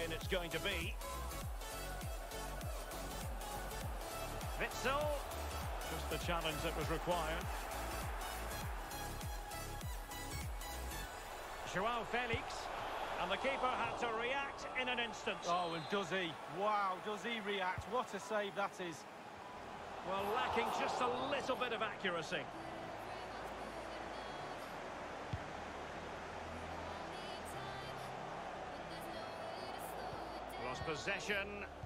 strain it's going to be. Witsel, just the challenge that was required. Joao Felix, and the keeper had to react in an instant. Oh, and does he? Wow, does he react? What a save that is. Well, lacking just a little bit of accuracy. Lost possession.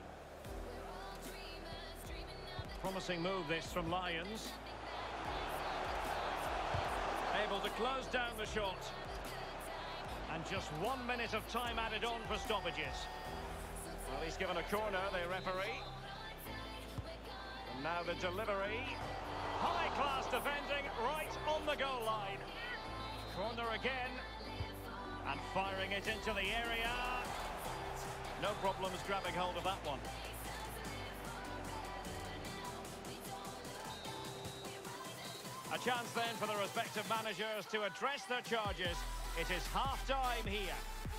Promising move this from Lions. Able to close down the shot. And just 1 minute of time added on for stoppages. Well, he's given a corner, the referee. And now the delivery. High-class defending right on the goal line. Corner again. And firing it into the area. No problems grabbing hold of that one. A chance then for the respective managers to address their charges. It is half-time here.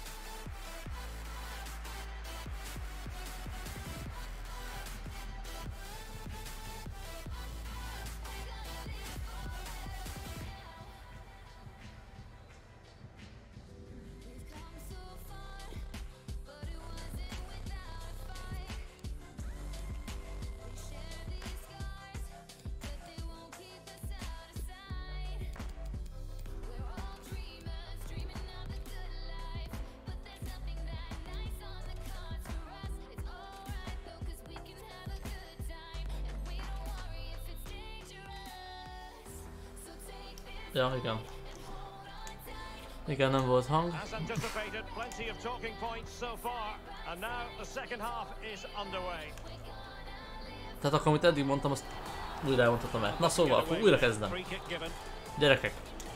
Ja, igen. Igen, nem volt hang. Tehát akkor, amit eddig mondtam, azt újra elmondhatom el. Na szóval, akkor újra kezdem. Gyerekek.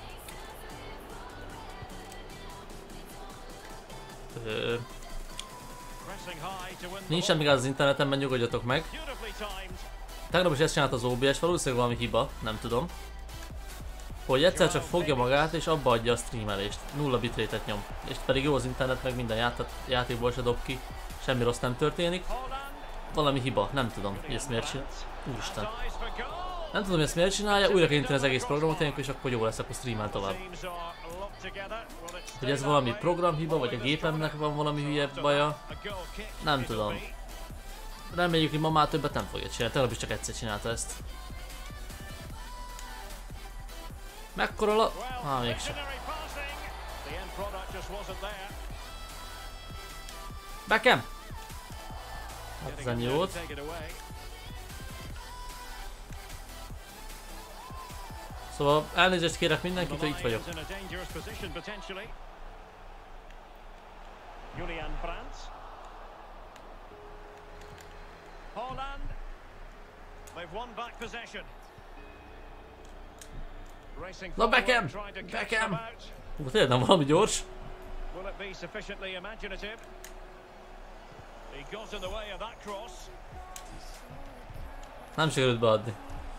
Nincs semmi gáz az internetemben, nyugodjatok meg. Tegnap is ezt csinált az OBS, valószínűleg valami hiba, nem tudom. Hogy egyszer csak fogja magát és abba adja a streamelést. 0 bitrate-et nyom. És pedig jó az internet, meg minden játékból se dob ki. Semmi rossz nem történik. Valami hiba, nem tudom, hogy ezt miért csinálja. Úristen. Nem tudom, hogy ezt miért csinálja, újra kell inteni az egész programot, és akkor jó lesz, akkor streamel tovább. Hogy ez valami programhiba, vagy a gépemnek van valami hülye baja. Nem tudom. Reméljük, hogy ma már többet nem fogja csinálni, tegnap is csak egyszer csinálta ezt. Mekkora la... mégsem. Beckham! Hát ez ennyi volt. Szóval elnézést kérek mindenkit, hogy itt vagyok. Na Beckham! Beckham! Hú, tényleg nem valami gyors. Nem sikerült beadni.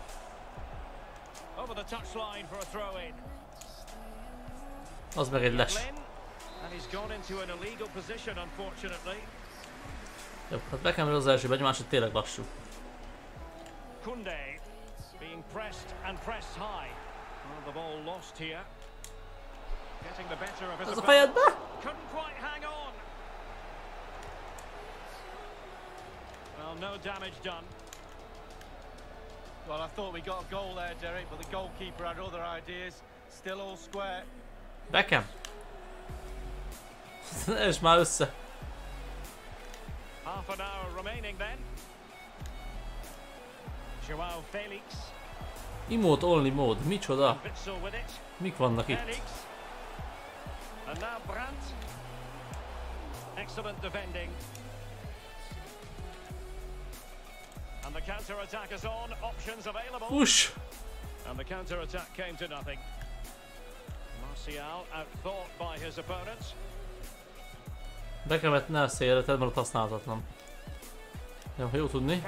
Az meg egy les. Jó, hát Beckhamről az első, egy másod tényleg lassú. Ez a fejedbe? Well, I thought we got a goal there, Derek, but the goalkeeper had other ideas. Still all square. Beckham. És már össze. Half an hour remaining then. Joao Felix. Emote only mód, micsoda? Mik vannak itt? And now Brandt. Excellent defending. And the counter-attack is on. Options available. Push. And the counter-attack came to nothing. Martial outthought by his opponents. Beckhamet ne szélre tedd, mert ott használhatatlan. Jó tudni.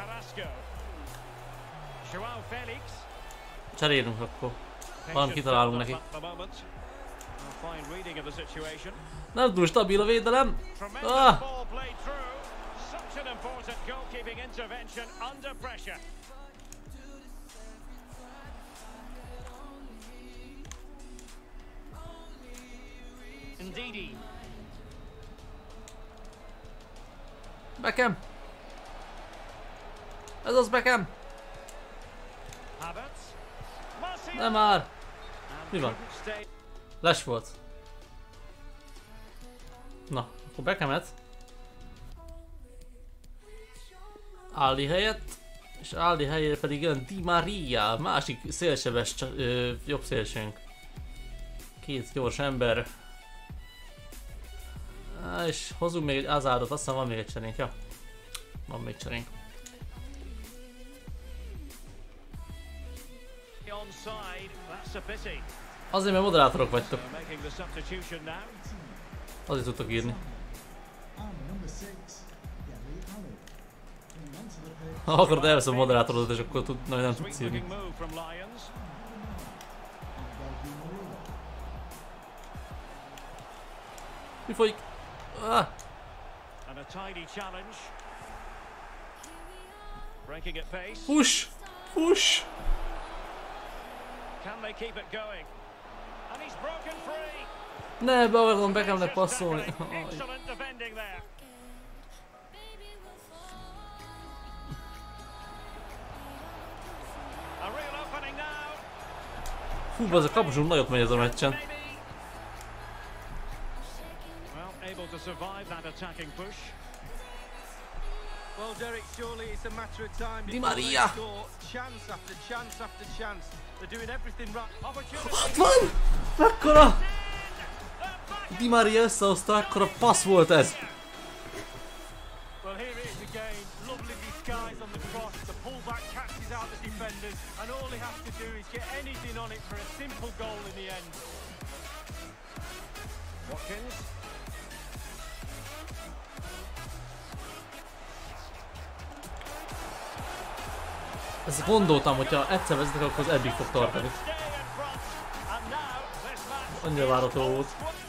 Joao Felix. Cserélünk akkor. Valami kitalálunk neki. Fine reading of the situation. Nem túl stabil a védelem. Tremendous Ah! ball played through. Such an important goalkeeping intervention under pressure. Ndidi. Beckham. Ez az Beckham. Havertz. Martial. Nem már. And Mi van? couldn't stay. Les volt. Na, akkor Beckhamet. Aldi helyett. És Aldi helyére pedig jön Di Maria, másik szélsebes, jobb szélsőnk. Két gyors ember. És hozunk még egy Hazardot, azt hiszem van még egy cserénk, ja. Van még cserénk. Onside. That's a pity. Azért, mert moderátorok vagytok. So making the substitution now. Azért tudtok írni. Ha akarod, elveszem a moderátorodat, és akkor nem tudsz írni. Sweet move from Lions. Mi folyik? Ah! And a tidy challenge. Breaking at pace. Push! Push! Can they keep it going? And he's broken free. Ne, be akarom Beckhamnek passzolni. Excellent defending there. A real opening now. Hú, az a kapusunk nagyot megy ez a meccsen. Maybe. Well, able to survive that attacking push. Well, Derek, surely it's a matter of time. Di before they Maria. score. Chance after chance after chance. They're doing everything right. Opportunity. Ott van! Mekkora! Di Maria összehozta, akkora passz volt ez! Well, here it is again. Lovely disguise on the cross. The pullback catches out the defenders, and all he has to do is get anything on it for a simple goal in the end. Watkins. Ezt gondoltam, hogyha egyszer vezetek, akkor az eddig fog tartani. Stay in front. And now this match. Annyira várható volt.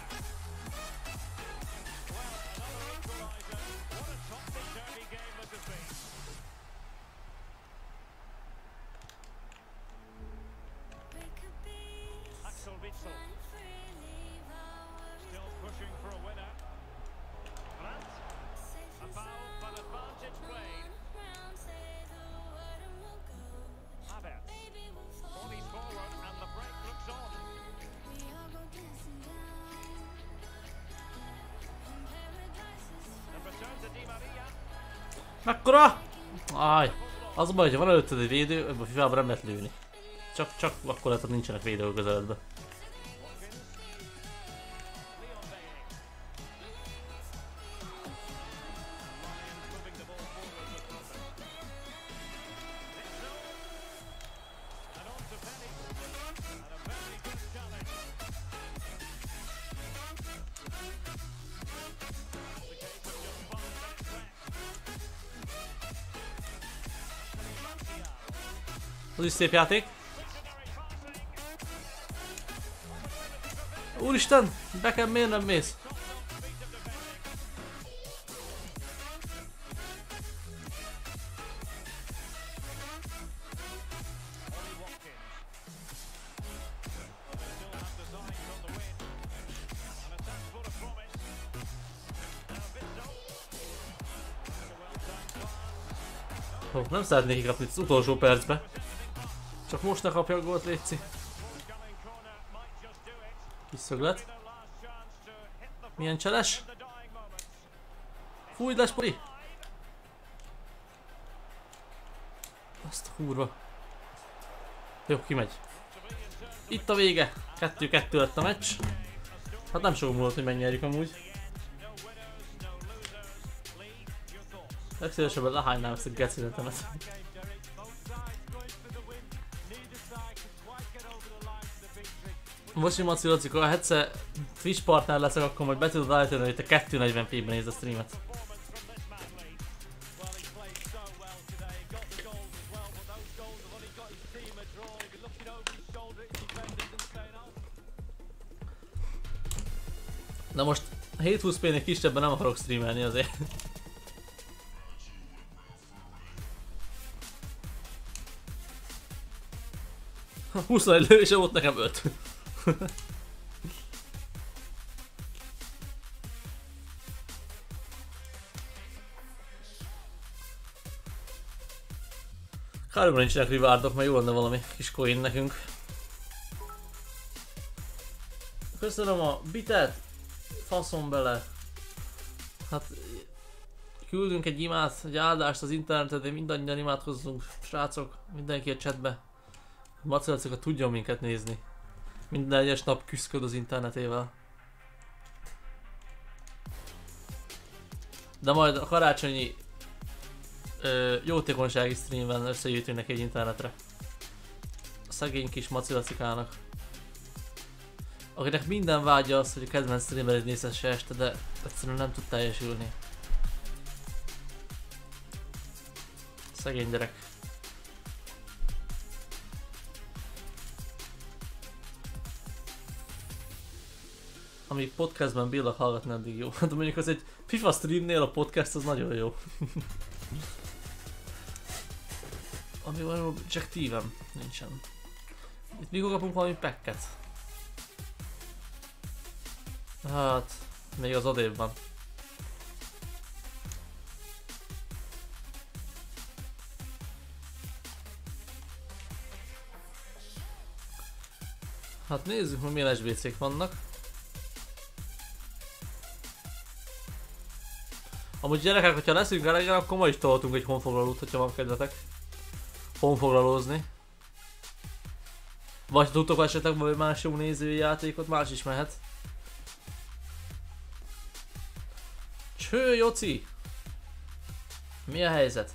Axel Witsel. Still pushing for a winner. Brandt. A foul for advantage played. Havertz. Bodies forward and the break looks on. The return to Di Maria. Mekkora? Áj! Az a baj, hogyha van előtted egy védő, ebben a FIFA-ban nem lehet lőni. Csak akkor lehet, hogy nincsenek védők közeledben. Watkins. Leon Bailey. Lions moving the ball forward with purpose. Witsel. And on to Penny. And a very good challenge. It's a case of just 5 minutes left. Martial. Az is szép játék. Visionary passing. Úristen! Beckham, miért nem mész? Ollie Watkins. They still have designs on the win. An attack full of promise. Now Witsel. That's a well-timed pass. Ó, nem szeretnék kikapni az utolsó percbe. Csak most ne kapja a gólt, létszi. Forthcoming corner might just do it. Kis szöglet. Their last chance to hit the Milyen cseles? in the dying moments. Fújj le, Spori! Azt a kurva. Jó, kimegy. Itt a vége. 2-2 lett a meccs. Hát nem sok múlott, hogy megnyerjük amúgy. No winners, no losers. Lee, your thoughts? Legszívesebben lehánynám ezt a geciletemet. Game, Derek. Both sides going for the win. Neither side could quite get over the line for the victory. Most hogy Maci Laci, ha egyszer Twitch partner leszek, akkor majd be tudod állítani, hogy te 240p-ben nézd a streamet. Performance from this man, Lee. Well, he played so well today. He got the goals as well, but those goals have only got his team a draw. He'll be looking over his shoulder at his defenders and saying, oh, Na most 720p-nél kisebben nem akarok streamelni azért. 21 lövése volt, nekem 5. Káromra nincsenek rewardok, mert jó lenne valami kis coin nekünk. Köszönöm a bitet, faszom bele. Hát küldünk egy egy áldást az internetre, de mindannyian imádkozzunk, srácok, mindenki a chatbe. Macilacika tudjon minket nézni. Minden egyes nap küszköd az internetével. De majd a karácsonyi jótékonysági streamben összegyűjtünk neki egy internetre. A szegény kis Macilacikának. Akinek minden vágya az, hogy a kedvenc streamerét nézhesse este, de egyszerűen nem tud teljesülni. Szegény gyerek. Amíg podcastben bírlak hallgatni, addig jó. De mondjuk az egy FIFA streamnél a podcast az nagyon jó. Ami van objektíven nincsen. Itt mikor kapunk valami packet? Hát, még az odébb van. Hát nézzük, hogy milyen SBC-k vannak. Amúgy gyerekek, hogyha leszünk elegen, akkor ma is toltunk egy honfoglalót, hogyha van kedvetek honfoglalózni. Vagy tudtok esetleg valami más jó nézői játékot, más is mehet. Cső, Joci! Mi a helyzet?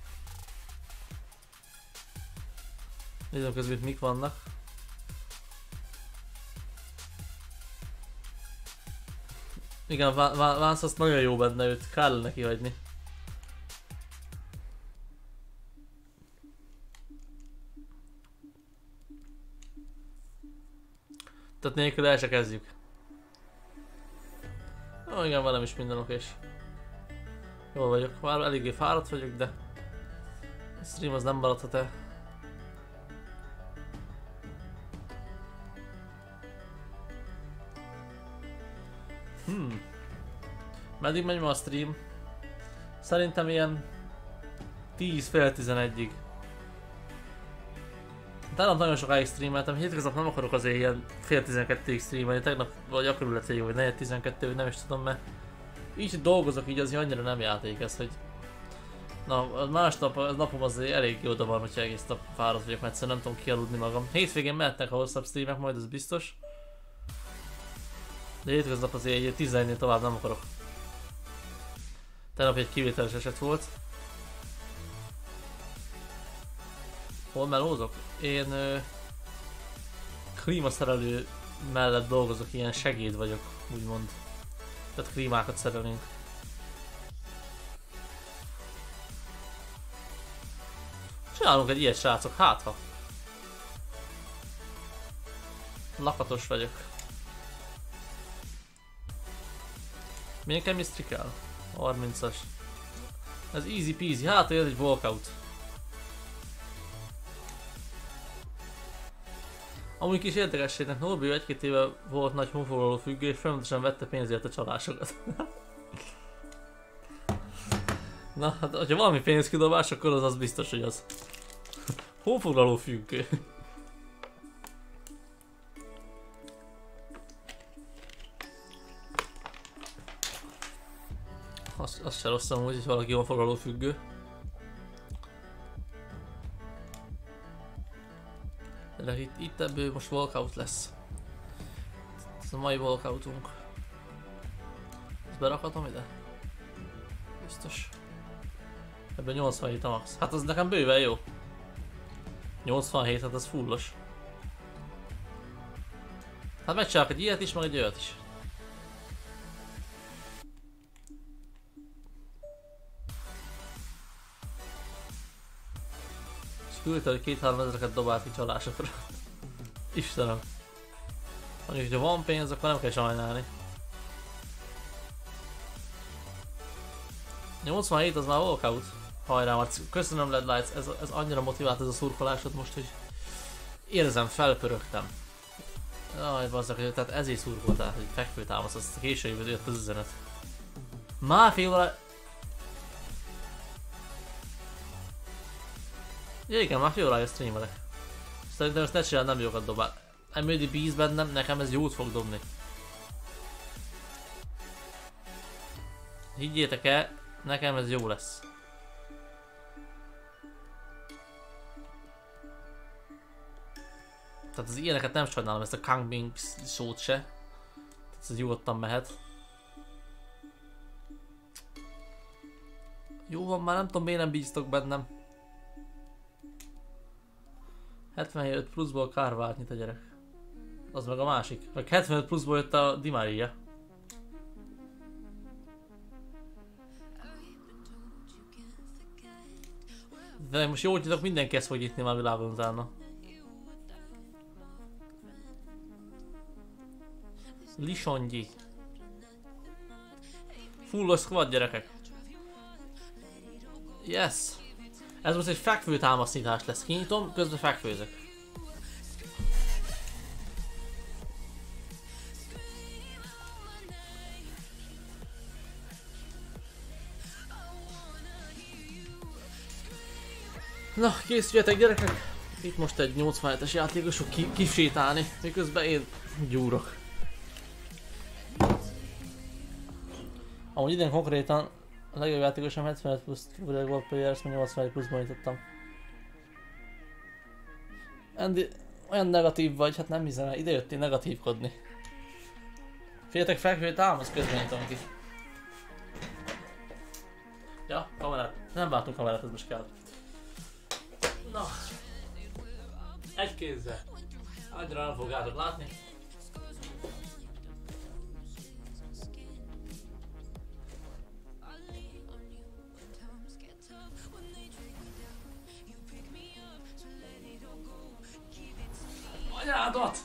Nézzem közben, mik vannak. Igen, Vance azt nagyon jó benne, őt kár lenne kihagyni. Tehát nélkül el se kezdjük. Ó, igen, velem is minden okés. Jól vagyok, már eléggé fáradt vagyok, de a stream az nem maradhat el. Meddig megy ma a stream? Szerintem ilyen 10-11-ig. Tegnap nagyon sokáig streameltem, hétköznap nem akarok azért ilyen 11-12-ig streamelni, tegnap vagy akkor lett végig, vagy 4-12, vagy nem is tudom, mert így dolgozok, így azért annyira nem játék ez, hogy... Na, másnap, a napom azért elég oda van, hogyha egész nap fáradt vagyok, mert egyszerűen nem tudom kialudni magam. Hétvégén mehetnek a hosszabb streamek, majd ez biztos. De hétköznap azért egy 11-nél tovább nem akarok. Tegnap egy kivételes eset volt. Hol melózok? Én klímaszerelő mellett dolgozok, ilyen segéd vagyok, úgymond. Tehát klímákat szerelünk. Csinálunk egy ilyet, srácok, hátha. Lakatos vagyok. Milyen chemistry kell? 30-as. Ez easy peasy, hát ez egy walkout. Amúgy kis érdekességnek, Norbi 1-2 éve volt nagy honfoglaló függő, és folyamatosan vette pénzért a csalásokat. Na, hát ha valami pénzkidobás, akkor az biztos, hogy az. Honfoglaló függő. Az se rossz amúgy, hogy valaki honfoglaló függő. De itt ebből most walkout lesz. Ez a mai walkoutunk. Ezt berakhatom ide? Biztos. Ebben 87 a max. Hát az nekem bőven jó. 87, hát az fullos. Hát megcsinálok egy ilyet is, meg egy olyat is. Küldte, hogy 2-3 ezereket dobált ki csalásokra. Istenem. Mondjuk, hogyha van pénz, akkor nem kell sajnálni. 87 az már walkout. Hajrá Marci, köszönöm Led Lights, ez annyira motivált ez a szurkolásod most, hogy érzem, felpörögtem. Jaj, bazzak, tehát ezért szurkoltál, hogy fekvő támasz, az később jött az üzenet. Már fél óra... Ja, igen, már fél órája streamelek. Szerintem ezt ne csinál, nem jókat dobál. Emily bíz bennem, nekem ez jót fog dobni. Higgyétek el, nekem ez jó lesz. Tehát az ilyeneket nem sajnálom, ezt a Kang Bing szót se. Ez nyugodtan mehet. Jó van, már nem tudom miért nem bíztok bennem. 75 pluszból Kárvált nyit a gyerek. Az meg a másik. Meg 75 pluszból jött a Di Maria. De most jól nyitok, mindenki ezt fog nyitni már világon utána. Lisongyi. Fullos squad gyerekek. Yes. Ez most egy fekvő támaszítás lesz. Kinyitom, közben fekvőzök. Na, készüljetek gyerekek! Itt most egy 87-es játékos fog kisétálni, miközben én gyúrok. Amúgy idén konkrétan a legjobb játékosom 75 plusz World Players, 81 pluszban jutottam. Andy, olyan negatív vagy, hát nem hiszem el, ide jöttél negatívkodni. Féljetek fekvő támasz, közben nyitom ki. Ja, kamerát. Nem látunk kamerát, ez most kell. Na. Egy kézzel. Annyira nem fogjátok látni. Anyádat!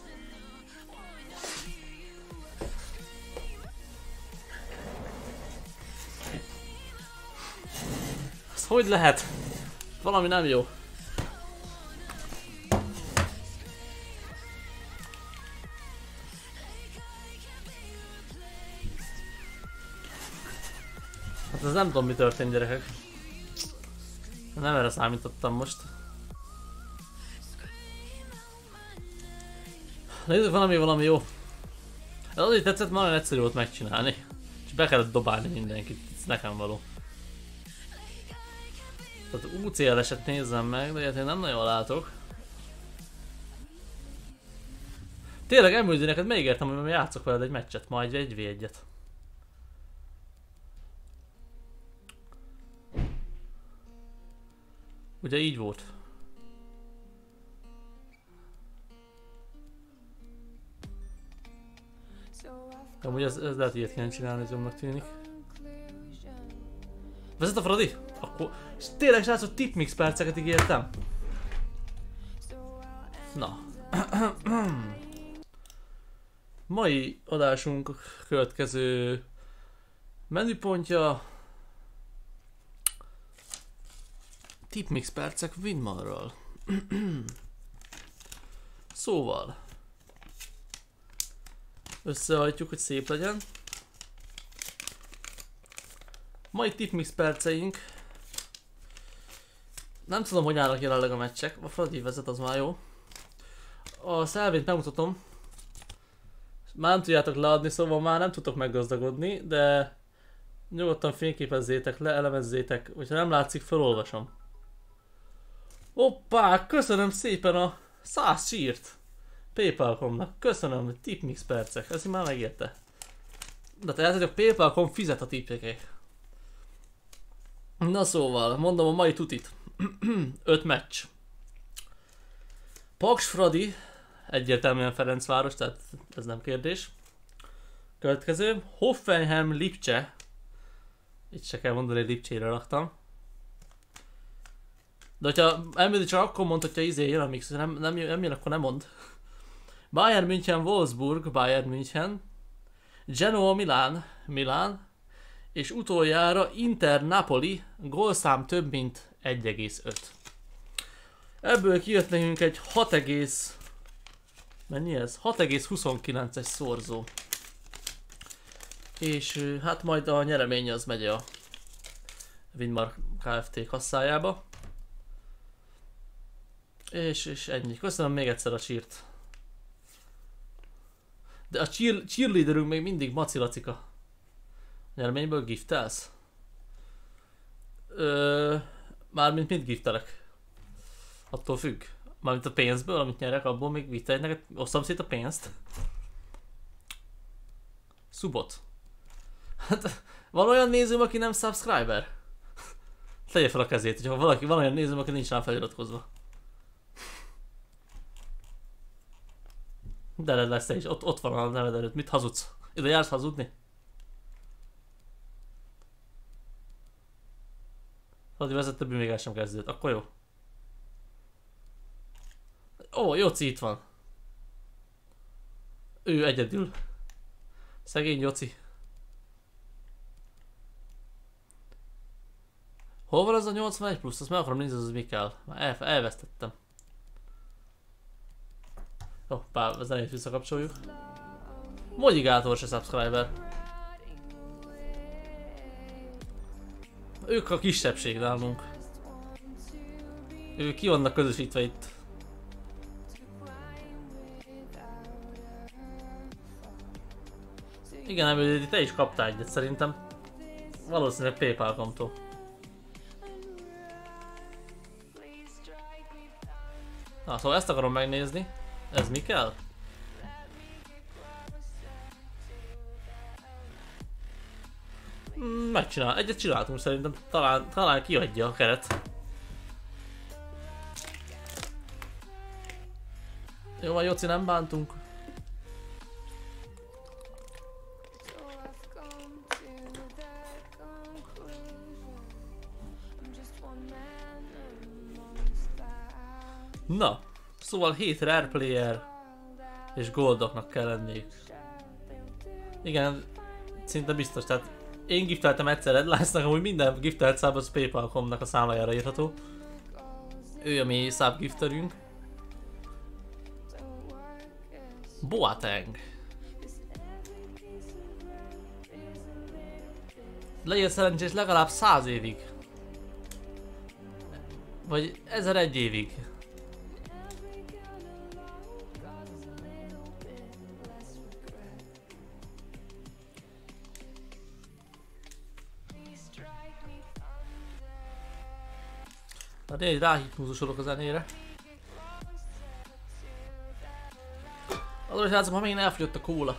Ez hogy lehet? Valami nem jó. Hát ez nem tudom mi történt gyerekek. Nem erre számítottam most. Nézzük, valami jó. Ez azért tetszett, már nagyon egyszerű volt megcsinálni. És be kellett dobálni mindenkit, ez nekem való. Tehát UCL-eset nézzem meg, de ilyet én nem nagyon látok. Tényleg Emily, neked megígértem, hogy majd játszok veled egy meccset, majd egy v1-et. Ugye így volt? Amúgy ez lehet ilyet kéne csinálni, ez jobbnak tűnik. Vezet a Fradi? Akkor... És tényleg srácok, tipmix perceket ígértem? Na. Mai adásunk következő menüpontja. Tipmix percek Winmarral. Szóval. Összehajtjuk, hogy szép legyen. Mai tipmix perceink. Nem tudom, hogy állnak jelenleg a meccsek. A Fradi vezet, az már jó. A szelvényt megmutatom. Már nem tudjátok leadni, szóval már nem tudtok meggazdagodni, de nyugodtan fényképezzétek le, elemezzétek. Hogyha nem látszik, felolvasom. Hoppá, köszönöm szépen a 100 sírt. PayPal.com-nak. Köszönöm, tipmix percek. Ezt már megérte. De tehát, hogy a PayPal.com fizet a tippekek. Na szóval, mondom a mai tutit. 5 meccs. Paks Fradi, egyértelműen Ferencváros, tehát ez nem kérdés. Következő, Hoffenheim Lipcse. Itt se kell mondani, hogy Lipcsére raktam. De hogyha Emily csak akkor mond, hogyha jön a mix, nem jön, akkor nem mond. Bayern München Wolfsburg, Bayern München. Genoa Milán, És utoljára Inter Napoli, gólszám több mint 1,5. Ebből kijött nekünk egy 6, mennyi ez? 6,29-es szorzó. És hát majd a nyeremény az megy a Winmar Kft. Kasszájába. És ennyi. Köszönöm még egyszer a cheert. De a cheerleaderünk még mindig Maci Lacika. Nyereményből giftelsz? Mármint mit giftelek? Attól függ. Mármint a pénzből, amit nyerek, abból még giftelek neked, osztam szét a pénzt. Subot. Hát van olyan nézőm, aki nem subscriber? Tegye fel a kezét, hogyha van olyan nézőm, aki nincs rám feliratkozva. De lesz te is, ott van a neved előtt. Mit hazudsz? Ide jársz hazudni? Fadi vezette még el sem kezdődött, akkor jó. Ó, Joci itt van. Ő egyedül. Szegény Joci. Hol van az a 81 plusz? Azt meg akarom nézni, az mi kell. Már elvesztettem. Jó, pár zenét visszakapcsoljuk. Modigátor se subscriber. Ők a kisebbség nálunk. Ők ki vannak közösítve itt. Igen, nem, te is kaptál egyet szerintem. Valószínűleg PayPal-komtól. Na, szóval ezt akarom megnézni. Ez mi kell? Megcsinál. Egyet csináltunk szerintem. Talán kiadja a keret. Jó van, Joci, nem bántunk. Na, szóval 7 rare player és goldoknak kell lenniük. Igen, szinte biztos, tehát én gifteltem egyszer Redlines-nak, amúgy minden giftelt száb az PayPal.com-nak a számlájára írható. Ő a mi szábgifterünk. Boateng. Legyen szerencsés legalább 100 évig. Vagy 1001 évig. Hát én ráhipnózusodok a zenére. Azon látszom, ha még elfogyott a kóla.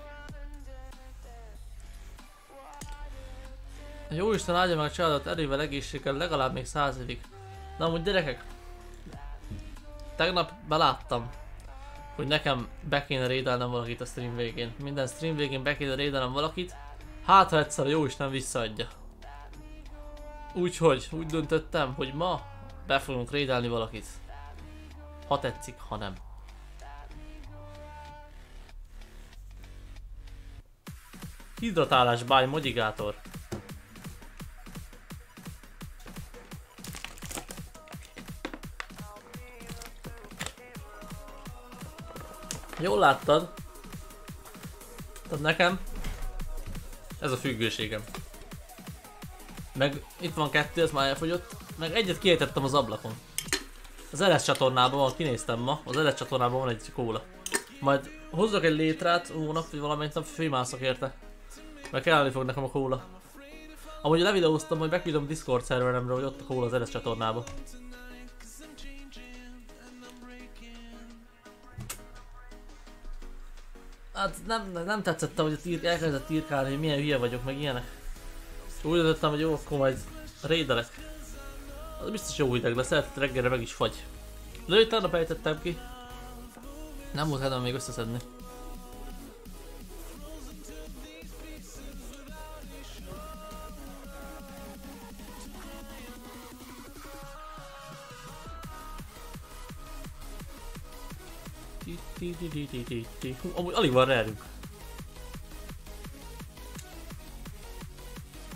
Jóisten áldja meg a családot erővel, egészséggel legalább még 100 évig. Na amúgy gyerekek, tegnap beláttam, hogy nekem be kéne raidelnem valakit a stream végén. Minden stream végén be kéne raidelnem valakit, hát ha egyszer a Jóisten visszaadja. Úgyhogy úgy döntöttem, hogy ma be fogunk raidelni valakit. Ha tetszik, ha nem. Hidratálás by Modigátor. Jól láttad? Tehát nekem ez a függőségem. Meg itt van 2, ez már elfogyott. Meg egyet kiejtettem az ablakon. Az LS csatornában van, kinéztem ma, az LS csatornában van egy kóla. Majd hozzak egy létrát hónap, vagy valamelyik nap főmászok érte. Mert kelleni fog nekem a kóla. Amúgy levideóztam, hogy beküldöm Discord szerveremre, hogy ott a kóla az LS csatornában. Hát nem tetszett, hogy elkezdett írkálni, hogy milyen hülye vagyok, meg ilyenek. Úgy döntöttem, hogy jó, akkor majd raidelek. Az biztos jó hideg lesz, lehet reggelre meg is fagy. Lőtt, tegnap ejtettem ki. Nem volt kedvem még összeszedni. Amúgy alig van rárünk.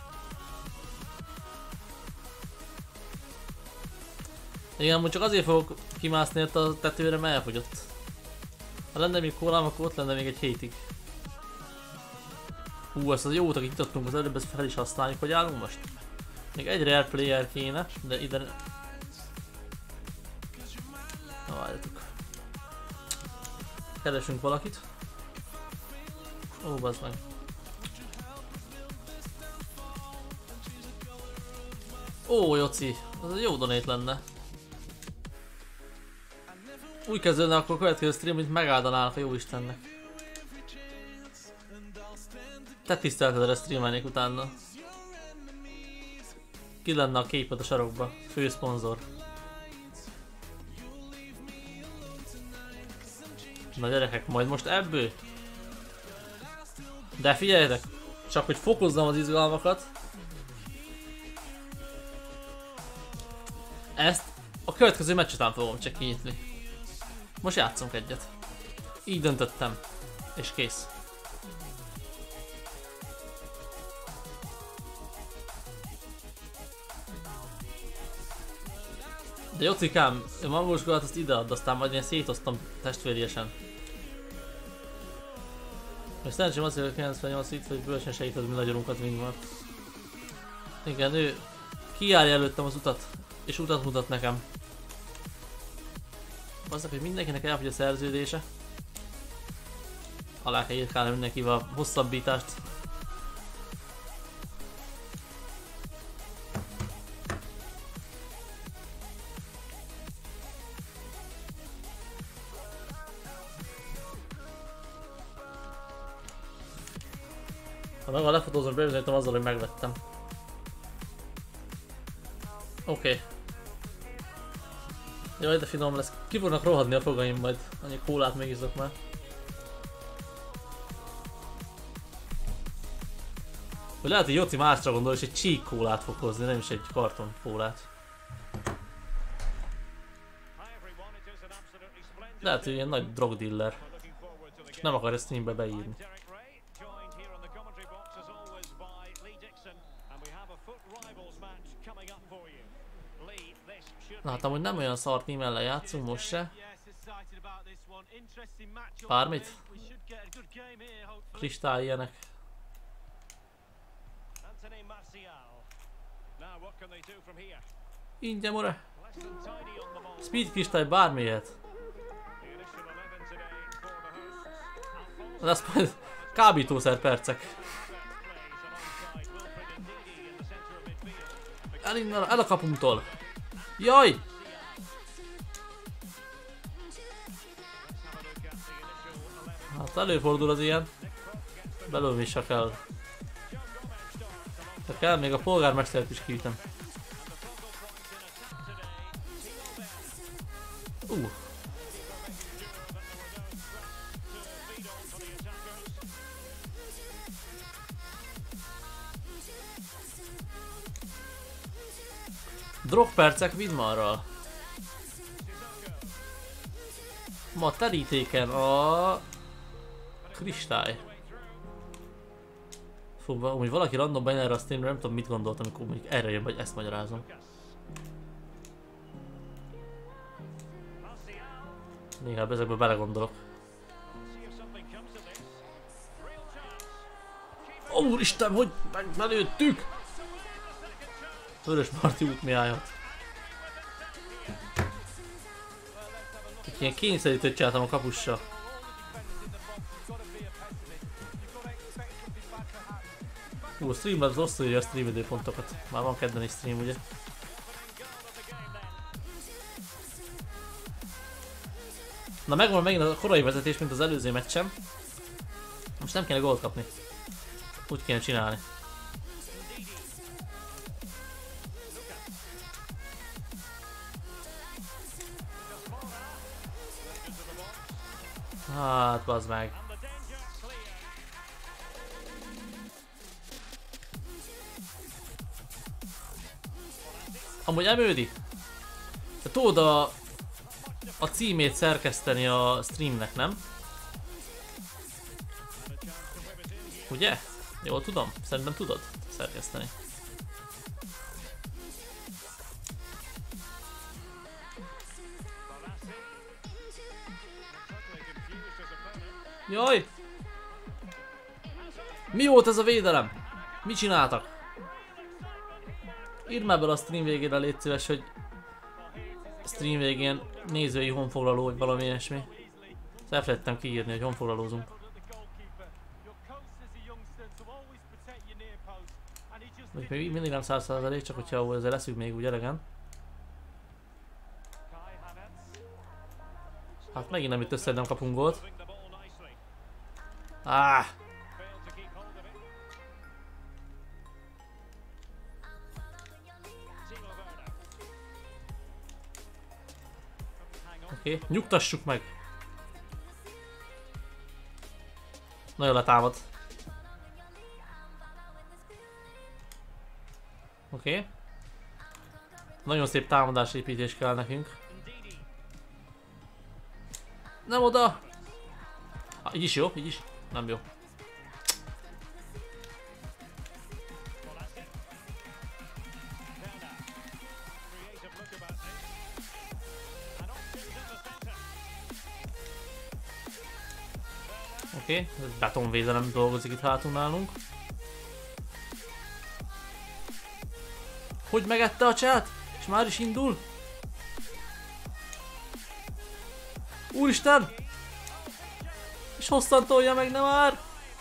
Igen, amúgy csak azért fogok kimászni a tetőre, mert elfogyott. Ha lenne még kólám, akkor ott lenne még egy hétig. Ezt az jót, akit nyitottunk az előbb, ezt fel is használjuk, hogy állunk most. Még egy rare player kéne, de ide... Na várjatok. Keresünk valakit. Ó, bazd meg. Ó, Joci, az egy jó donate lenne. Úgy kezdődne akkor a következő stream, mint megáldanálnak a jóistennek. Te tiszteltedre streamelnék utána. Ki lenne a képed a sarokba? Főszponzor. Na gyerekek, majd most ebből? De figyeljetek! Csak hogy fokozzam az izgalmakat. Ezt a következő meccs után fogom csak kinyitni. Most játszunk egyet. Így döntöttem. És kész. De Jocikám, a mangóskolát azt ideadd, aztán majd én szétoztam testvériesen. És szerencsém azt, hogy a 98 itt, hogy bősen segíted mi nagyorunkat mindent. Igen, ő kijárja előttem az utat, és utat mutat nekem. Azzal, hogy mindenkinek elfogy a szerződése. Alá kell írkálni mindenkivel a hosszabbítást. Ha meg a lefotózom, bebizonyítom azzal, hogy megvettem. Oké. Jaj, de finom lesz. Ki fognak rohadni a fogaim majd. Annyi kólát még iszok már. Vagy lehet, hogy Joci másra gondol, és egy csík kólát fog hozni, nem is egy karton kólát. Lehet, hogy ilyen nagy drogdealer. És nem akar ezt streambe beírni. Na hát amúgy nem olyan szart e-mail-lel játszunk most se. Bármit? Kristály ilyenek. Ingyen more. Speed kristály bármilyet. Lesz majd kábítószer percek. El innen, el a kapumtól. Jaj! Hát előfordul az ilyen. Belőlem is se kell. De kell, még a polgármestert is kiütem. Drogpercek Vidmarral. Ma terítéken a kristály. Fú, amúgy valaki random bejön erre a streamre, nem tudom mit gondolt, amikor mondjuk erre jön, vagy ezt magyarázom. Néha ezekbe belegondolok. Úristen, hogy meglőttük! Vörös Marti útmiájat. Ilyen kényszerítőt csináltam a kapussal. A streamben az osztolja a stream időpontokat. Már van kedden is stream, ugye? Na megvan megint a korai vezetés, mint az előző meccsem. Most nem kéne gólt kapni. Úgy kéne csinálni. Hát, bazd meg. Amúgy emődi? Te tudod a címét szerkeszteni a streamnek, nem? Ugye? Jól tudom? Szerintem tudod szerkeszteni. Jaj! Mi volt ez a védelem? Mit csináltak? Írd már bele a stream végére, légy szíves, hogy stream végén nézői honfoglaló, vagy valami ilyesmi. Elfelejtettem kiírni, hogy honfoglalózunk. Még mindig nem 100%, csak hogyha ezzel leszünk még úgy elegen. Hát megint nem itt össze, nem kapunk gólt. Oké, nyugtassuk meg. Nagyon letámad. Oké. Nagyon szép támadásépítés kell nekünk. Nem oda! Így is jó, így is. Nem jó. Oké, betonvédelem dolgozik itt hátul nálunk. Hogy megette a csát? És már is indul? Úristen! És hosszan tolja meg, nem már!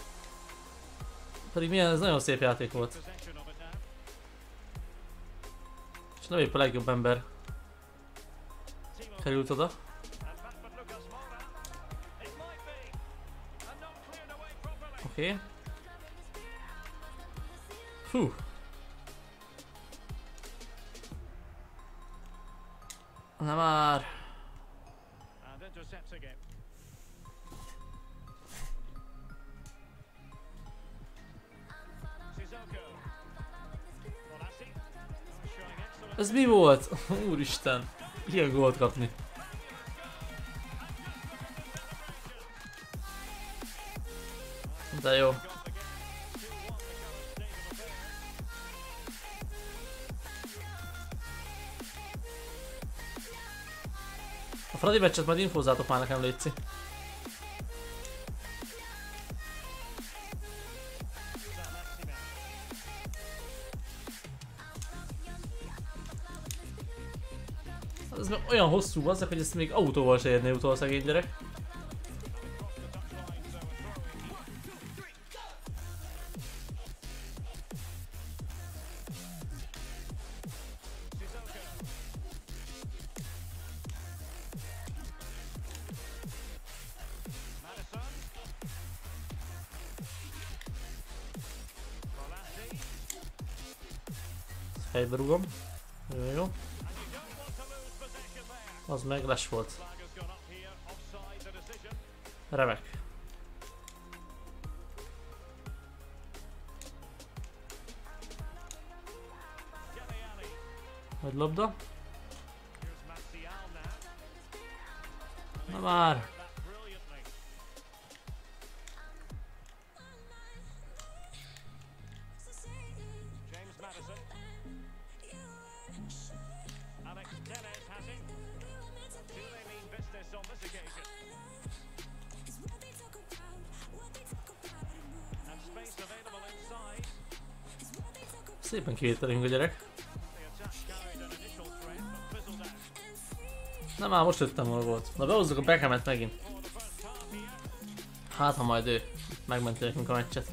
Pedig milyen, ez nagyon szép játék volt. És nem épp a legjobb ember került oda. Oké. Fú. Na már. Ez mi volt? Úristen. Ilyen gólt kapni. De jó. A Fradi meccset majd infózzátok már nekem, létszi. Ez meg olyan hosszú azzak, hogy ezt még autóval se érné utol a szegény gyerek. Helybe rugom. Jó. Az meg les volt. Remek. Nagy labda. Na már. Szépen kivételünk a gyerek. Na már most jöttem volna volt. Na behozzuk a Beckhamet megint. Hát ha majd ő megmenti nekünk a meccset.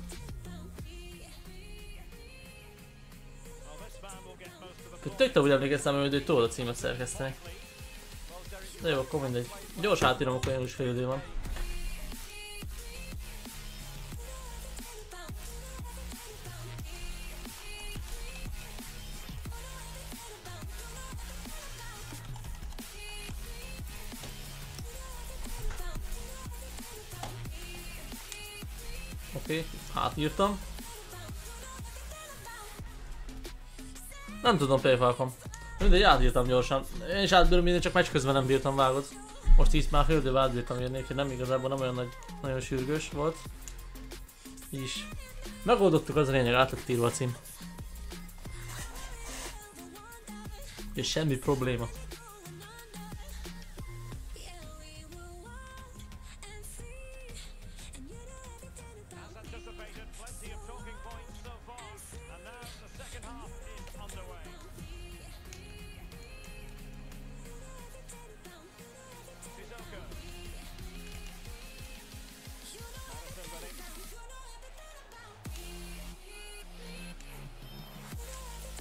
Tök te úgy emlékeztem, hogy ő tudod a címet szerkeszteni. De jó, akkor mindegy. Gyors átírom, akkor én is fél idő van. Oké, átírtam. Nem tudom, P-Falcon. Mindegy, átírtam gyorsan. Én is átbírom minden, csak meccs közben nem bírtam, vágod. Most 10 már fél időben átbírtam írni, úgyhogy nem igazából nem olyan nagy, nagyon sürgős volt. Is. Megoldottuk, az a lényeg, át lett írva a cím. És semmi probléma.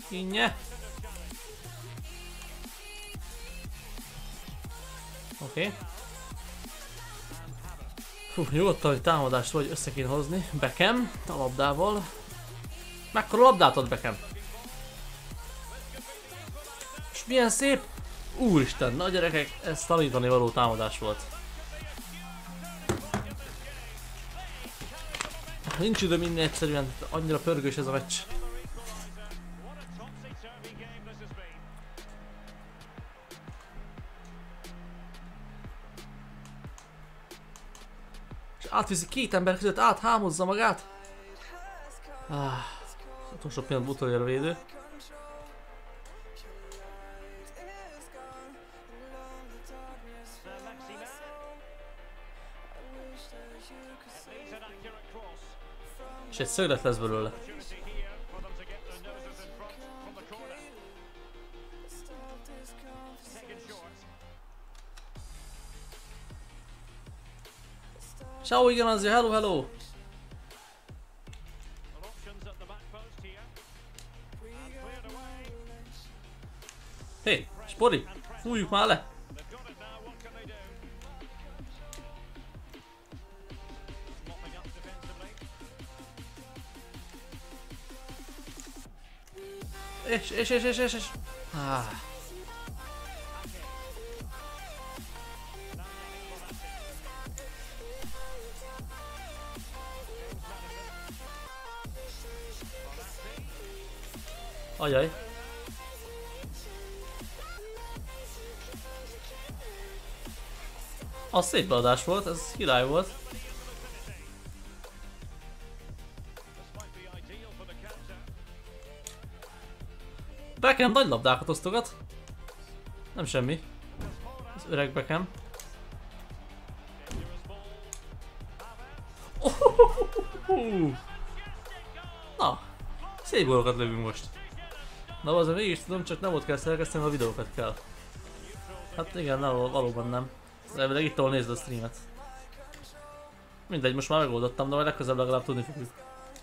Kinnye. Oké. Fú, nyugodtan, hogy támadást vagy össze kéne hozni. Beckham a labdával. Mekkora labdát ad Beckham? És milyen szép! Úristen, na gyerekek, ez tanítani való támadás volt. Nincs idő minden egyszerűen, annyira pörgős ez a meccs. És átviszi két ember között, áthámozza magát. Az utolsó pillanatban utoljára védő. És egy szöglet lesz belőle. Ciao, igen, azért, hello, hello! Hé, Spori, fújjuk már le! És. Ajaj. Az szép beadás volt, ez király volt. Beckham nagy labdákat osztogat. Nem semmi. Az öreg Beckham. Na, szép gólokat lövünk most. Na azért mégis tudom, csak nem ott kell szerkeszteni, a videókat kell. Hát igen, valóban nem. Elvileg itt ahol nézd a streamet. Mindegy, most már megoldottam, de majd legközelebb legalább tudni fogjuk.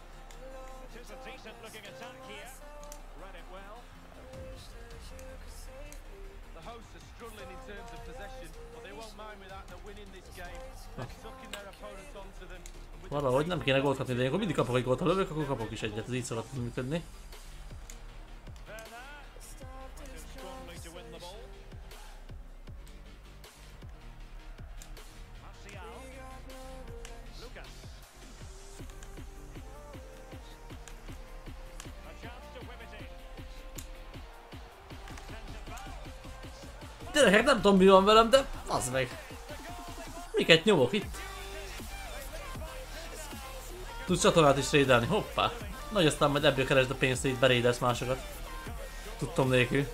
Valahogy nem kéne gólt kapni, de amikor mindig kapok egy gólt, ha lövök, akkor kapok is egyet, ez így szokott működni. Gyerekek, nem tudom mi van velem, de az meg. Miket nyomok itt? Tudsz csatornát is raidelni, hoppá! Nagy aztán majd ebből keresd a pénzt, hogy itt beraidelsz másokat. Tudtom nélkül.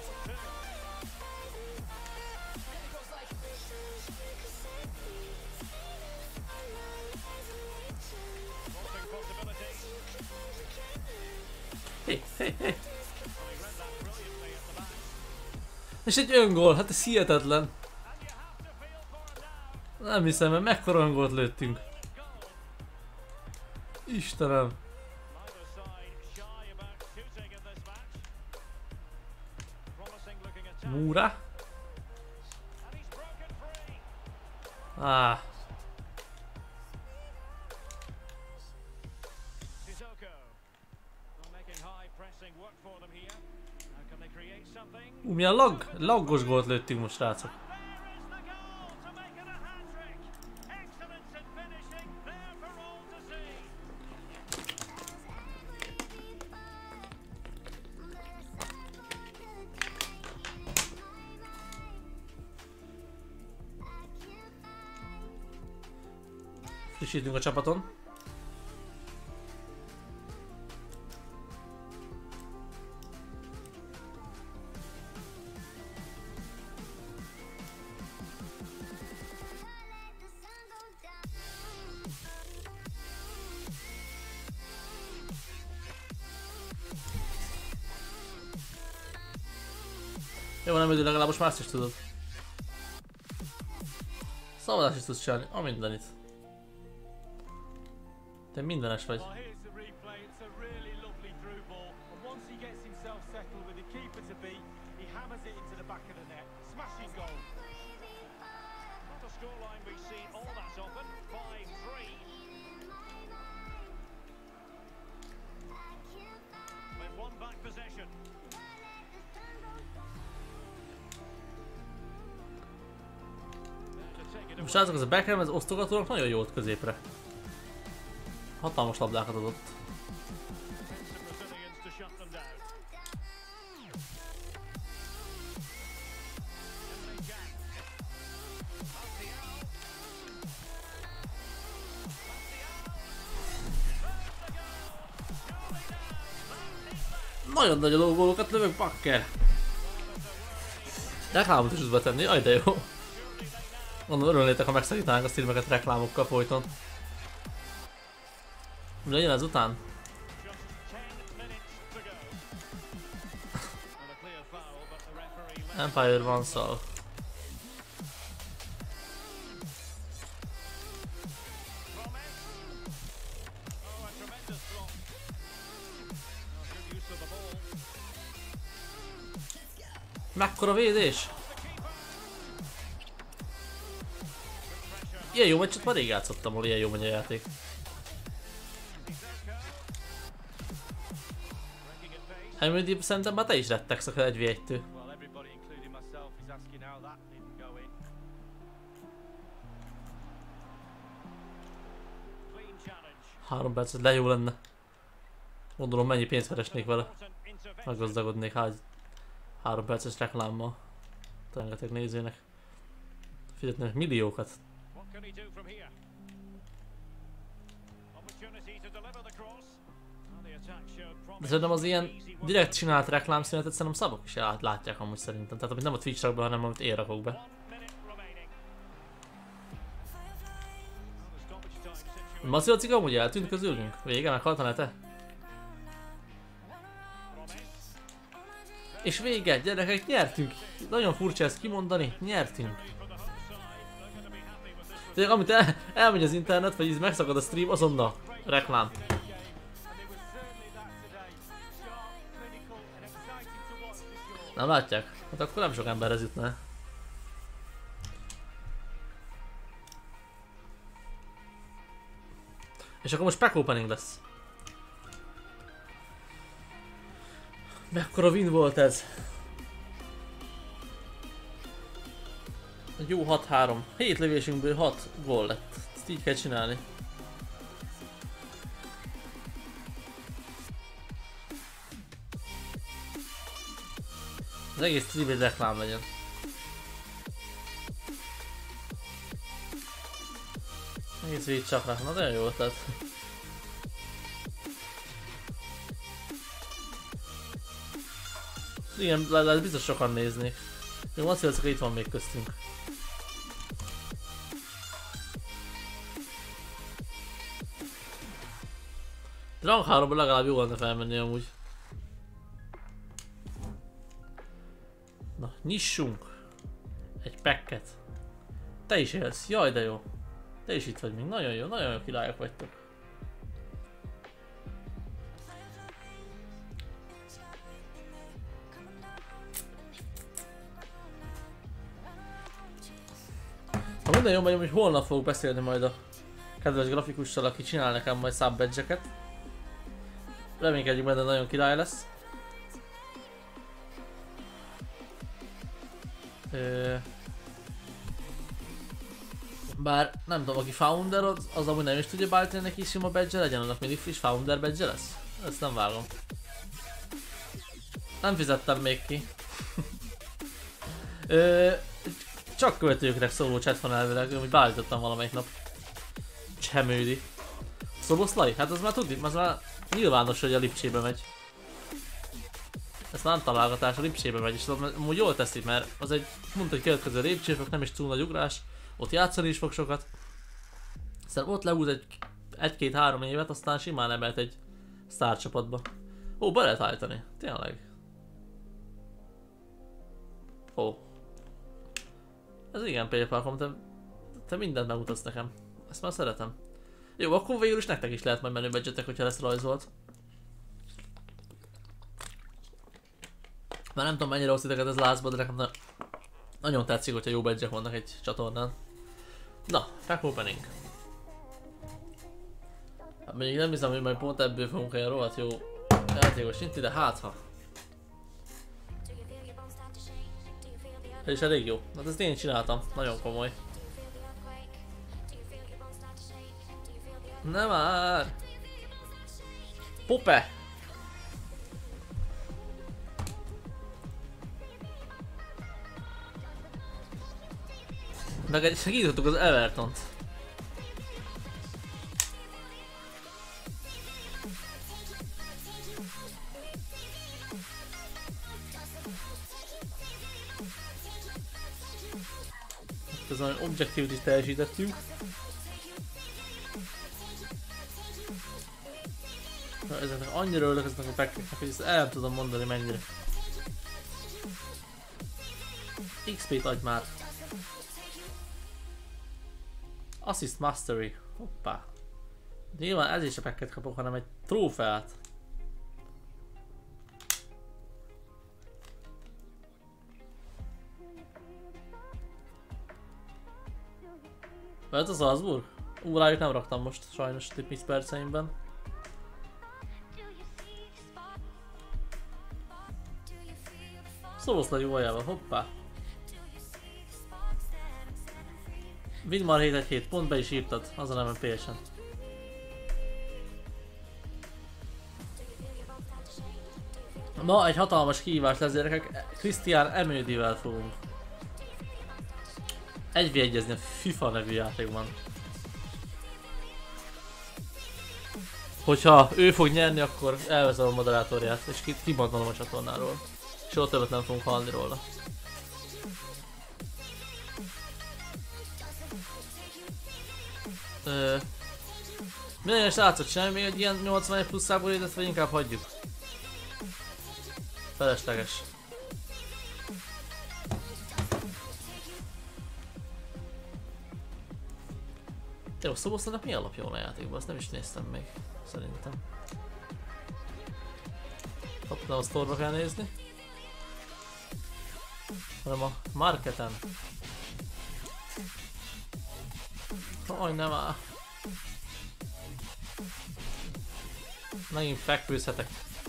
Hé. És egy öngól, hát ez hihetetlen. Nem hiszem, mert mekkora öngolt lőttünk. Istenem. Múra. Milyen laggos gólt lőttünk most, srácok. Frissítünk a csapaton. Jó, nem idő, legalább most más is tudod. Szabadást is tudsz csinálni, a mindenit. Te mindenes vagy. Srácok, ez a Beckham, ez osztogatónak nagyon jó ott középre. Hatalmas labdákat adott. Nagyon nagy a gólokat lövök, bakker! Reklámot is tudva tenni, aj de jó! Mondom, örülnétek, ha megszakítanánk a streameket reklámokkal folyton. Mi legyen ezután? Empire van szal. Mekkora védés? Ilyen jó meccset már rég játszottam, ahol ilyen jó megy a játék. Emily, szerintem már te is rettegsz a 1v1-től. 3 perc, le jó lenne. Gondolom mennyi pénzt keresnék vele. Meggazdagodnék 3 perces reklámmal. Rengeteg nézőnek. Fizetnek milliókat. De szerintem az ilyen direkt csinált reklámszünetet szerintem szabok is látják amúgy szerintem. Tehát amit nem a Twitch rak be, hanem amit én rakok be. Macio Ciga amúgy eltűnt közülünk? Vége, meghalt a nete? És vége, gyerekek, nyertünk! Nagyon furcsa ezt kimondani, nyertünk! De amit elmegy az internet, vagy így megszakad a stream, azonnal reklám. Nem látják? Hát akkor nem sok emberhez jutna. És akkor most pack opening lesz. Mekkora win volt ez? Egy jó 6-3. 7 lövésünkből 6 gól lett. Ezt így kell csinálni. Az egész stream egy reklám legyen. Egész végig csak rá. Na nagyon jó ötlet. Igen, lehet biztos sokan néznék. Még azt hiszem, hogy itt van még köztünk. Rang 3-ban legalább jó lenne felmenni amúgy. Na, nyissunk egy packet. Te is élsz, jaj de jó. Te is itt vagy még, nagyon jó királyok vagytok. Ha minden jól megy, hogy holnap fogok beszélni majd a kedves grafikussal, aki csinál nekem majd sub badge-eket. Reménykedjük, benne nagyon király lesz. Bár nem tudom, aki founder, az amúgy nem is tudja beállítani neki sima badge legyen, annak mindig friss founder badge lesz? Ezt nem vágom. Nem fizettem még ki. Csak követőknek szóló chat van elvileg, amit beállítottam valamelyik nap. Csemődi. Szoboszlai? Hát az már tudni, az már nyilvános, hogy a Lipcsébe megy. Ezt már nem találgatás, a Lipcsébe megy, és az amúgy jól teszi, mert az egy mondta, hogy következő Lipcsé, nem is túl nagy ugrás. Ott játszani is fog sokat. Szerintem ott leúz egy-két-három évet, aztán simán emelt egy sztár csapatba. Ó, be lehet állítani, tényleg. Ó. Ez igen, PayPal.com, te mindent megmutatsz nekem. Ezt már szeretem. Jó, akkor végül is nektek is lehet majd menő badge-etek, hogyha lesz rajzolt. Már nem tudom mennyire hossz titeket ez lázba, de nekem nagyon tetszik, hogyha jó badge-ek vannak egy csatornán. Na, pack opening. Hát még nem hiszem, hogy majd pont ebből fogunk olyan rohadt jó játékosint ide, hát ha. Ez is elég jó. Hát ezt én csináltam, nagyon komoly. Nem már! Pope! Meg segítottuk az Evertont. Közben objektívet is teljesítettünk. Ezeknek annyira örülök ezeknek a packeknek, hogy ezt el nem tudom mondani mennyire. XP-t adj már! Assist Mastery. Hoppá. De nyilván ez is a packet kapok, hanem egy trófeát. Mert az Salzburg? Rájuk nem raktam most sajnos tipmix perceimben. Szoboszlai jó aljával, hoppá. Vidmar 7-1-7, pont be is írtad, azon nem PS-en. Ma egy hatalmas kihívás lesz, gyerekek, Christian Emődivel fogunk 1v1-ezni a FIFA nevű játékban. Hogyha ő fog nyerni, akkor elveszem a moderátorját, és kibantolom a csatornáról. Soha többet nem fogunk hallani róla. Minden srácok, csinálj még egy ilyen 81 plusz száborített, vagy inkább hagyjuk? Felesleges. Jó, Szoboszlának mi alapja van a játékban? Azt nem is néztem még, szerintem. Hopp, nem a store-ba kell nézni, hanem a marketen. Aj, nem áll. Megint fekvőzhetek.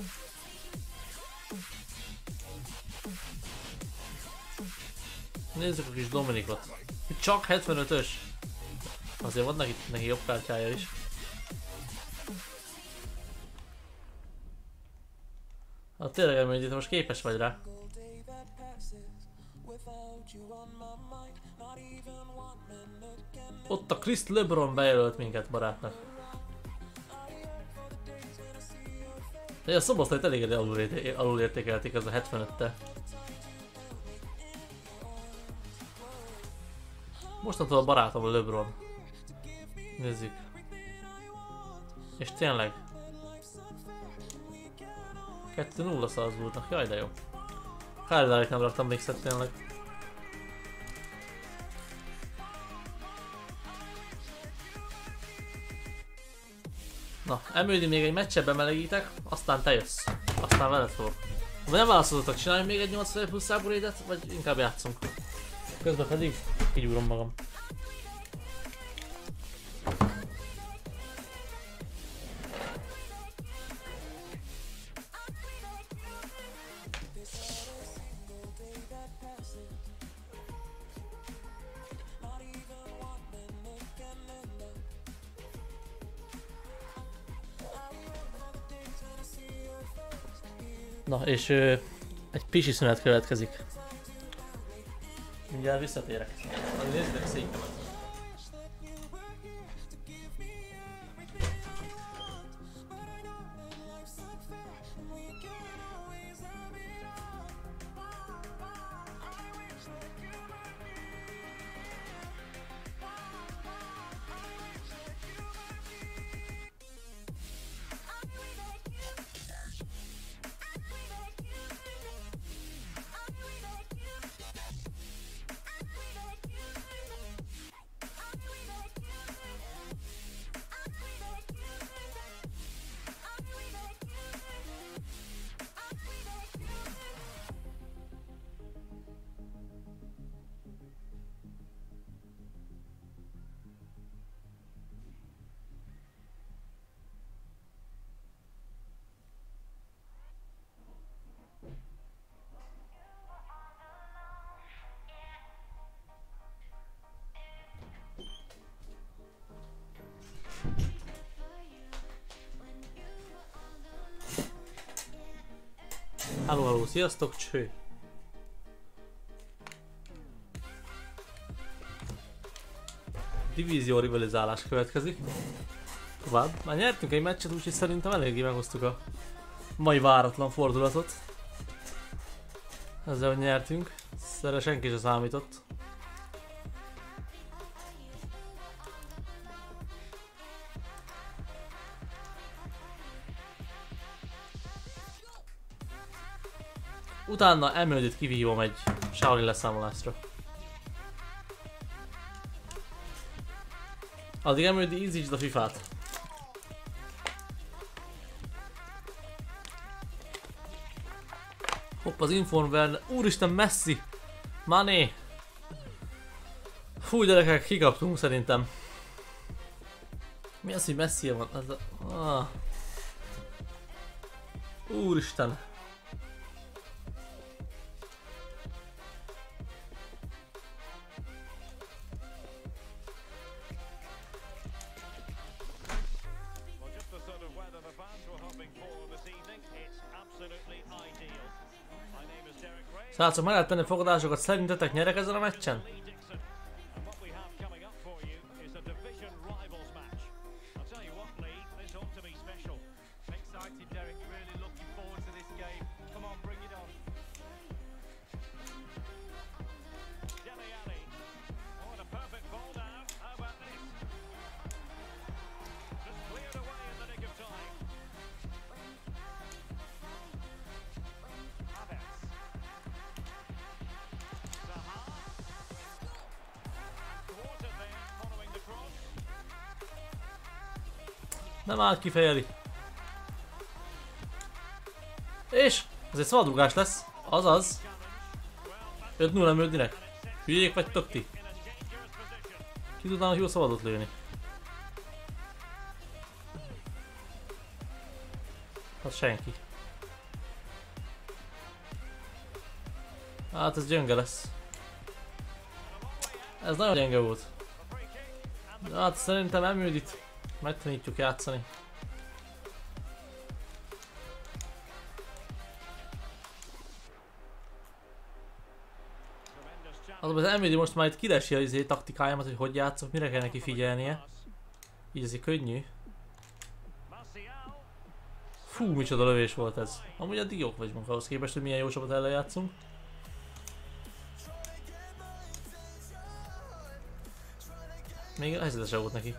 Nézzük a kis Dominikot. Csak 75-ös. Azért van neki jobb kártyája is. Hát tényleg elmondjuk, most képes vagy rá. Ott a Chris LeBron bejelölt minket barátnak. De a Szoboszlait elég alulértékelték ez a 75-tel. Mostantól a barátom a LeBron. Nézzük. És tényleg. 2-0 Salzburgnak, jaj de jó. Kár, nem raktam mixet tényleg. Na, Emődi még egy meccset bemelegítek, aztán te jössz. Aztán veled fogok. Vagy nem válaszoltatok, csinálj még egy 80 plusz száborédet, vagy inkább játszunk. Közben pedig kigyúrom magam. Na, és egy pisi szünet következik. Mindjárt visszatérek. Nézzük a székemet. Jó, sziasztok, cső! Divízió rivalizálás következik. Tovább. Már nyertünk egy meccset, úgyhogy szerintem eléggé meghoztuk a mai váratlan fordulatot. Ezzel, hogy nyertünk. Erre senki sem számított. Utána Emöldit kivívom egy Shaolin leszámolásra. Addig Emöldi ízítsd a FIFA-t. Hopp, az Informware. Úristen, Messi! Mané! Fú, gyerekek, kikaptunk szerintem. Mi az, hogy Messi van? Ez a... Úristen! Srácok, meg lehet tenni fogadásokat, szerintetek nyerek ezen a meccsen? Nem állt ki fejeli. És ez egy szabadrugás lesz. Azaz. 5-0 Emöldinek. Hülyék vagytok ti? Ki tudnának jó szabadot lőni? Hát senki. Hát ez gyönge lesz. Ez nagyon gyenge volt. Hát szerintem Emöldit megtanítjuk játszani. Az Emöldi most már itt kiresi a taktikájámat, hogy játszok, mire kell neki figyelnie. Így azért könnyű. Fú, micsoda lövés volt ez. Amúgy eddig jók vagyunk ahhoz képest, hogy milyen jó csapat ellen játszunk. Még helyzetesen volt neki.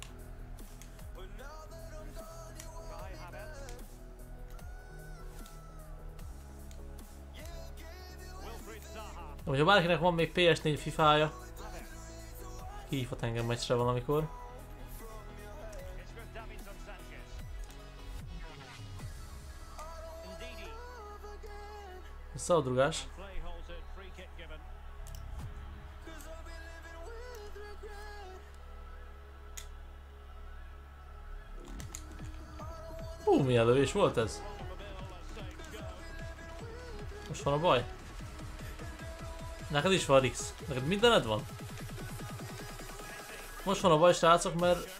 Ha bárkinek van még PS4 FIFA-ja, hívhat engem meccsre valamikor. Szabadrugás. Milyen lövés volt ez? Most van a baj? Neked is van Rix. Neked mindened van? Most van a baj, srácok,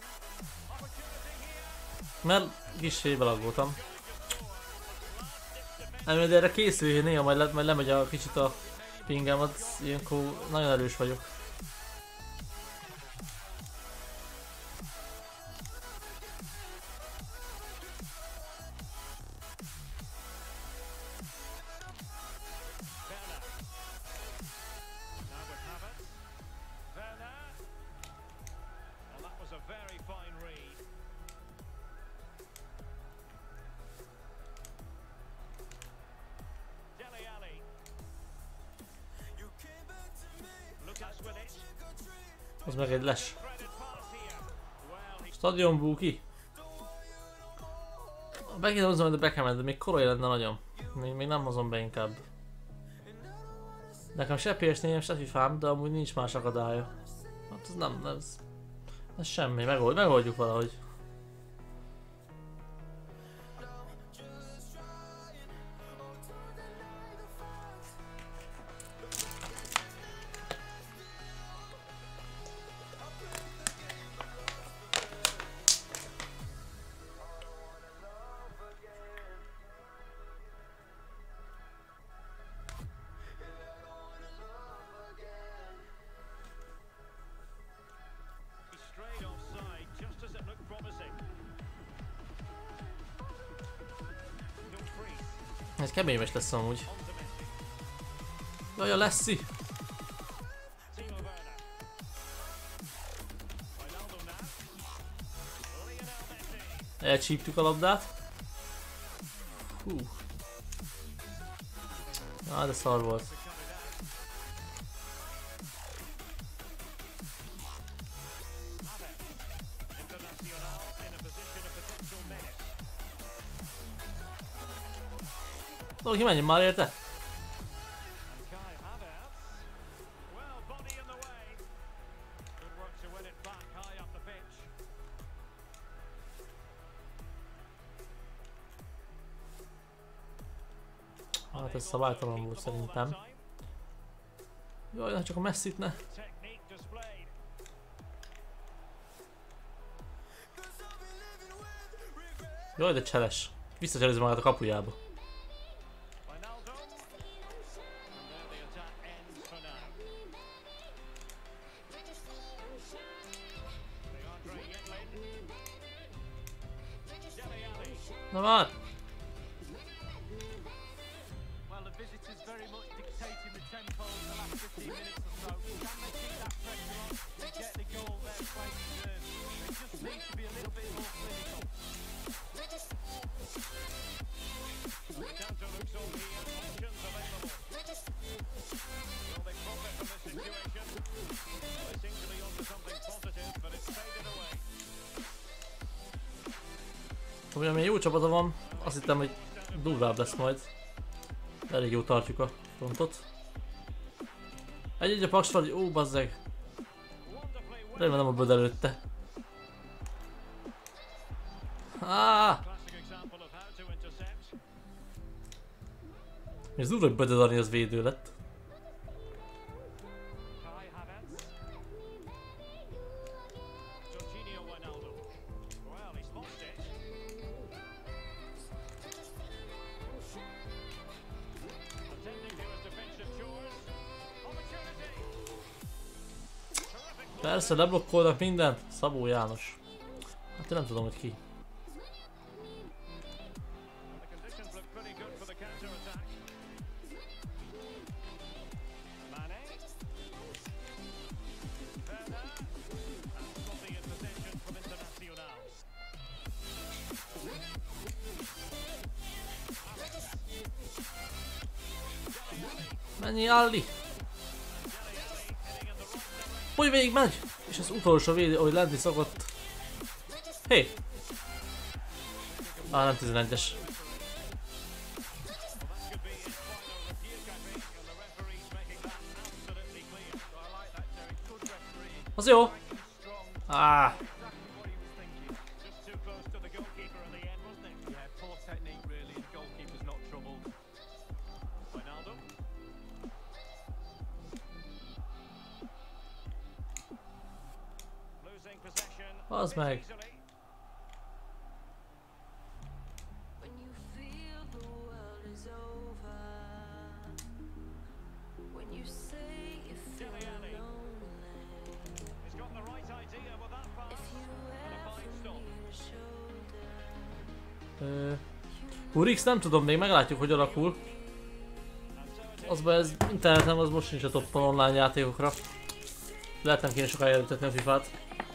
mert kissé belaggoltam. Nem, de erre készülj, néha majd lemegy a kicsit a pingem, az ilyenkor nagyon erős vagyok. Az meg egy les. Stadion Buki. Be kéne hozzam, de Beckhamet, de még korai lenne nagyon. Még nem hozom be inkább. Nekem se PS4-em, se FIFA-m, de amúgy nincs más akadálya. Hát ez nem, ez semmi, megoldjuk valahogy. Ez kemény mes lesz amúgy. Jaj, a Lessi! Elcsíptük a labdát. Hú. Ah, de szar volt. Valaki menjen már érte? Hát ez szabálytalan volt szerintem. Jaj, csak a Messit ne. Jaj, de cseles. Visszacselezi magát a kapujába. Na már! Amilyen jó csapata van, azt hittem, hogy durvább lesz majd. Elég jó tartjuk a frontot. Egy a Paks vagy, ó bazzeg. Remélem nem a böd előtte. Ez durva, hogy Bödödani az védő lett. Persze, leblokkolnak mindent. Szabó János. Hát én nem tudom, hogy ki. Mennyi Alli? Hogy végig megy? És az utolsó védő, ahogy lenni szokott. Hé! Nem 11-es. Az jó! Az meg. Urix nem tudom, még meglátjuk, hogy alakul. Az baj, ez interneten az most nincs a toppon online játékokra. Lehet nem kéne sokáig előtetni a FIFA-t.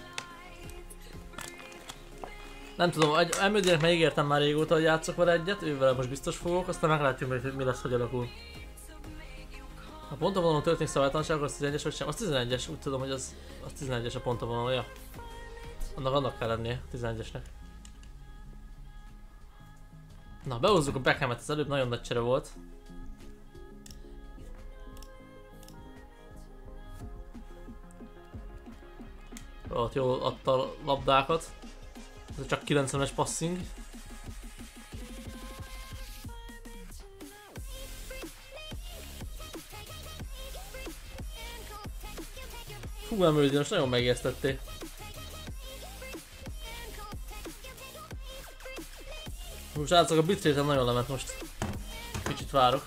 Nem tudom, Emődének megígértem már régóta, hogy játszok vele egyet, ővel most biztos fogok, aztán meglátjuk meg, hogy mi lesz, hogy alakul. A pontavonalon történik szabálytalanság, az 11-es vagy sem? Az 11-es, úgy tudom, hogy az 11-es a pontavonalja. Annak kell lennie, 11-esnek. Na, behozzuk a Beckhamet, az előbb nagyon nagy csere volt. Ott jól adta a labdákat. Ez csak 90-es passing. Fú, Emődi, most nagyon megijesztettél. Most srácok, a bitrate-em nagyon lement most. Kicsit várok.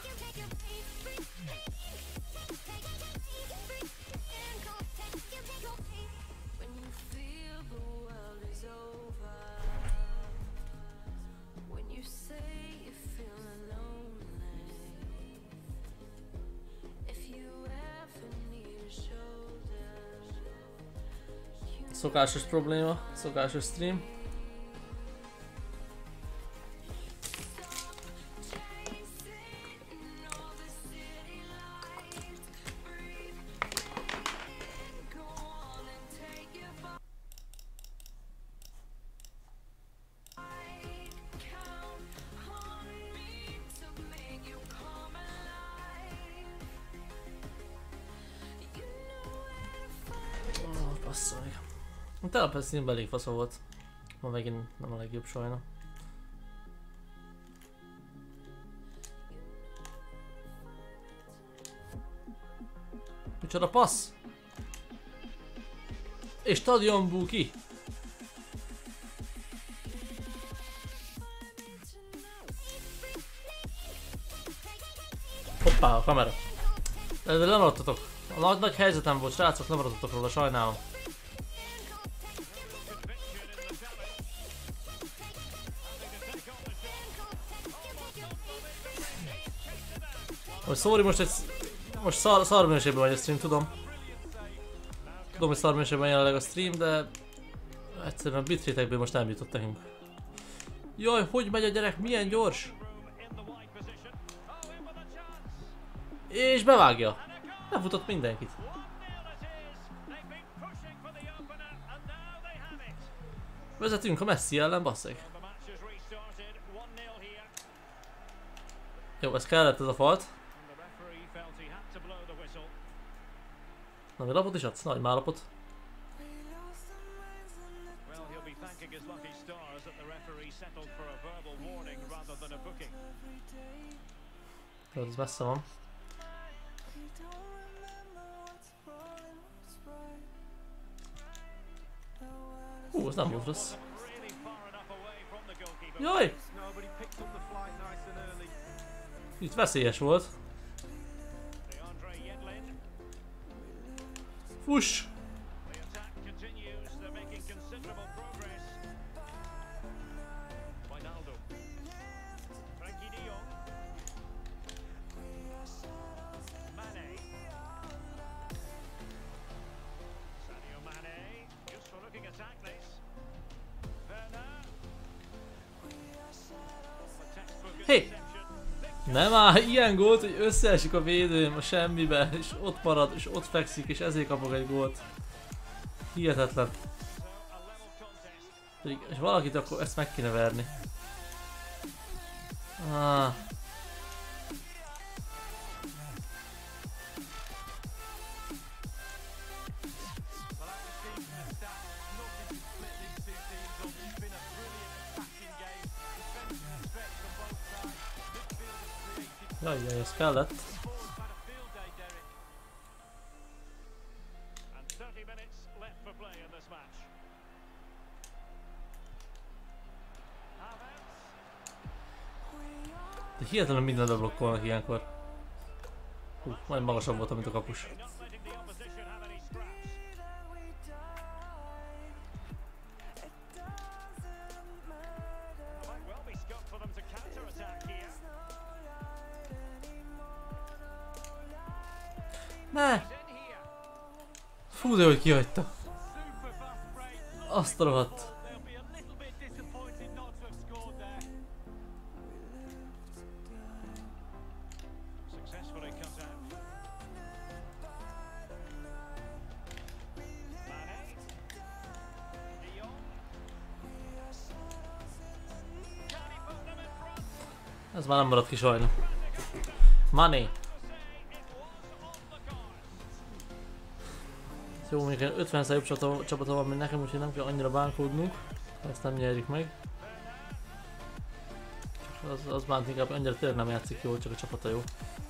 Szokásos probléma, szokásos stream. Bassza meg. Tegnap a streamben elég fasza volt. Ma megint nem a legjobb sajna. Micsoda passz? És stadion buki. Hoppá, a kamera. De lemaradtatok. A nagy helyzetem volt, srácok, lemaradtatok róla, sajnálom. Most sorry, most szar minőségben vagy a stream, tudom. Tudom, hogy szar minőségben jelenleg a stream, de egyszerűen a bitrate-ekből most nem jutott nekünk. Jaj, hogy megy a gyerek, milyen gyors! És bevágja! Lefutott mindenkit. Vezetünk a Messi ellen, basszeg. Jó, ez kellett ez a falt. Nagy lapot is adsz? Nagy málapot. Ez messze van. Ez nem volt rossz. Jaj! Itt veszélyes volt. Fuss! Hé! Nem áll, ilyen gólt, hogy összeesik a védőm a semmibe, és ott marad, és ott fekszik, és ezért kapok egy gólt. Hihetetlen. És valakit akkor ezt meg kéne verni. Ah. Jaj, ez kellett. De hihetetlen mindent beblokkolnak ilyenkor. Majd magasabb volt, mint a kapus. Ne! Fú, de hogy kihagyta. Azt a rohadt. Ez már nem maradt ki sajna. Money. Jó, mondjuk 50-szer jobb csapata van, mint nekem, úgyhogy nem kell annyira bánkódnunk. Ezt nem nyerjük meg. Az bánt inkább annyira tényleg nem játszik jól, csak a csapata jó.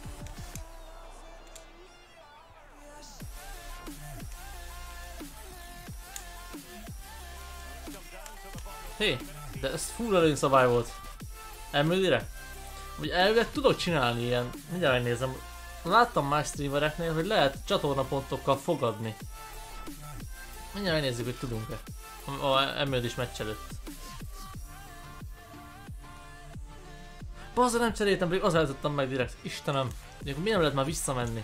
Hé, de ez full előnyszabály volt. Emily-re? Vagy elvileg tudok csinálni ilyen, mindjárt megnézem. Láttam más streamereknél, hogy lehet csatornapontokkal fogadni. Mindjárt megnézzük, hogy tudunk-e. A Emily is meccs előtt. Bazzá, nem cseréltem, pedig azért tudtam meg direkt. Istenem, miért nem lehet már visszamenni?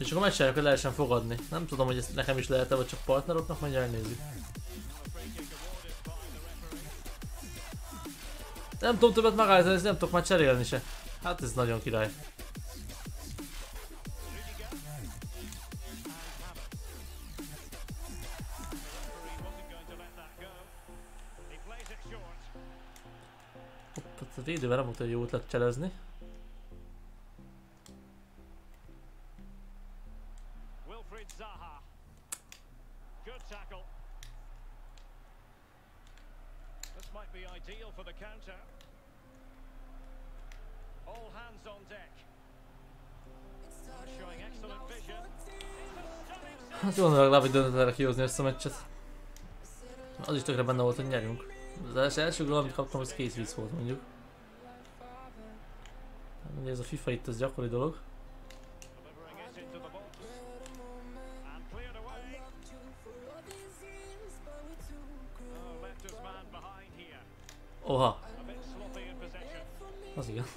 És akkor megcsináljuk, hogy lehessen fogadni. Nem tudom, hogy ezt nekem is lehet-e, vagy csak partneroknak, majd elnézzük. Nem tudom többet megállítani, ezt nem tudok már cserélni se. Hát ez nagyon király. Hopp, a védővel nem mondta, hogy jó ötlet cselezni. Hát gondolom, legalább egy döntetlenre kihozni ezt a meccset. Az is tökre benne volt, hogy nyerjünk. Az első gól, amit kaptam, az kész vicc volt mondjuk. Ugye ez a FIFA itt, ez gyakori dolog. Oha! Az igen.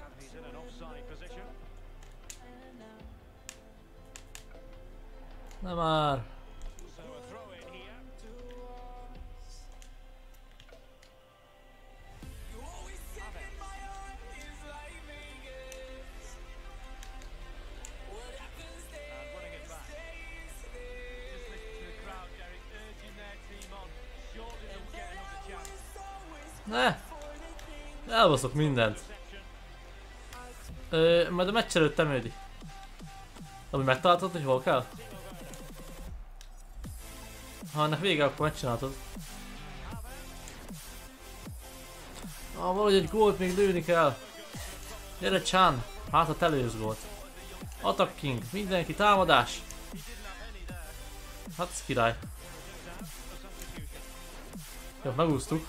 Na már! Ne! Elbaszok mindent. Majd a meccs előtt temődi. Ami megtaláltad, hogy hol kell? Ha ennek vége, akkor megcsináltad. Valahogy egy gólt még lőni kell. Gyere Chan! Hát a te lősz gólt. Attacking! Mindenki támadás! Hát ez király. Jó, megúsztuk.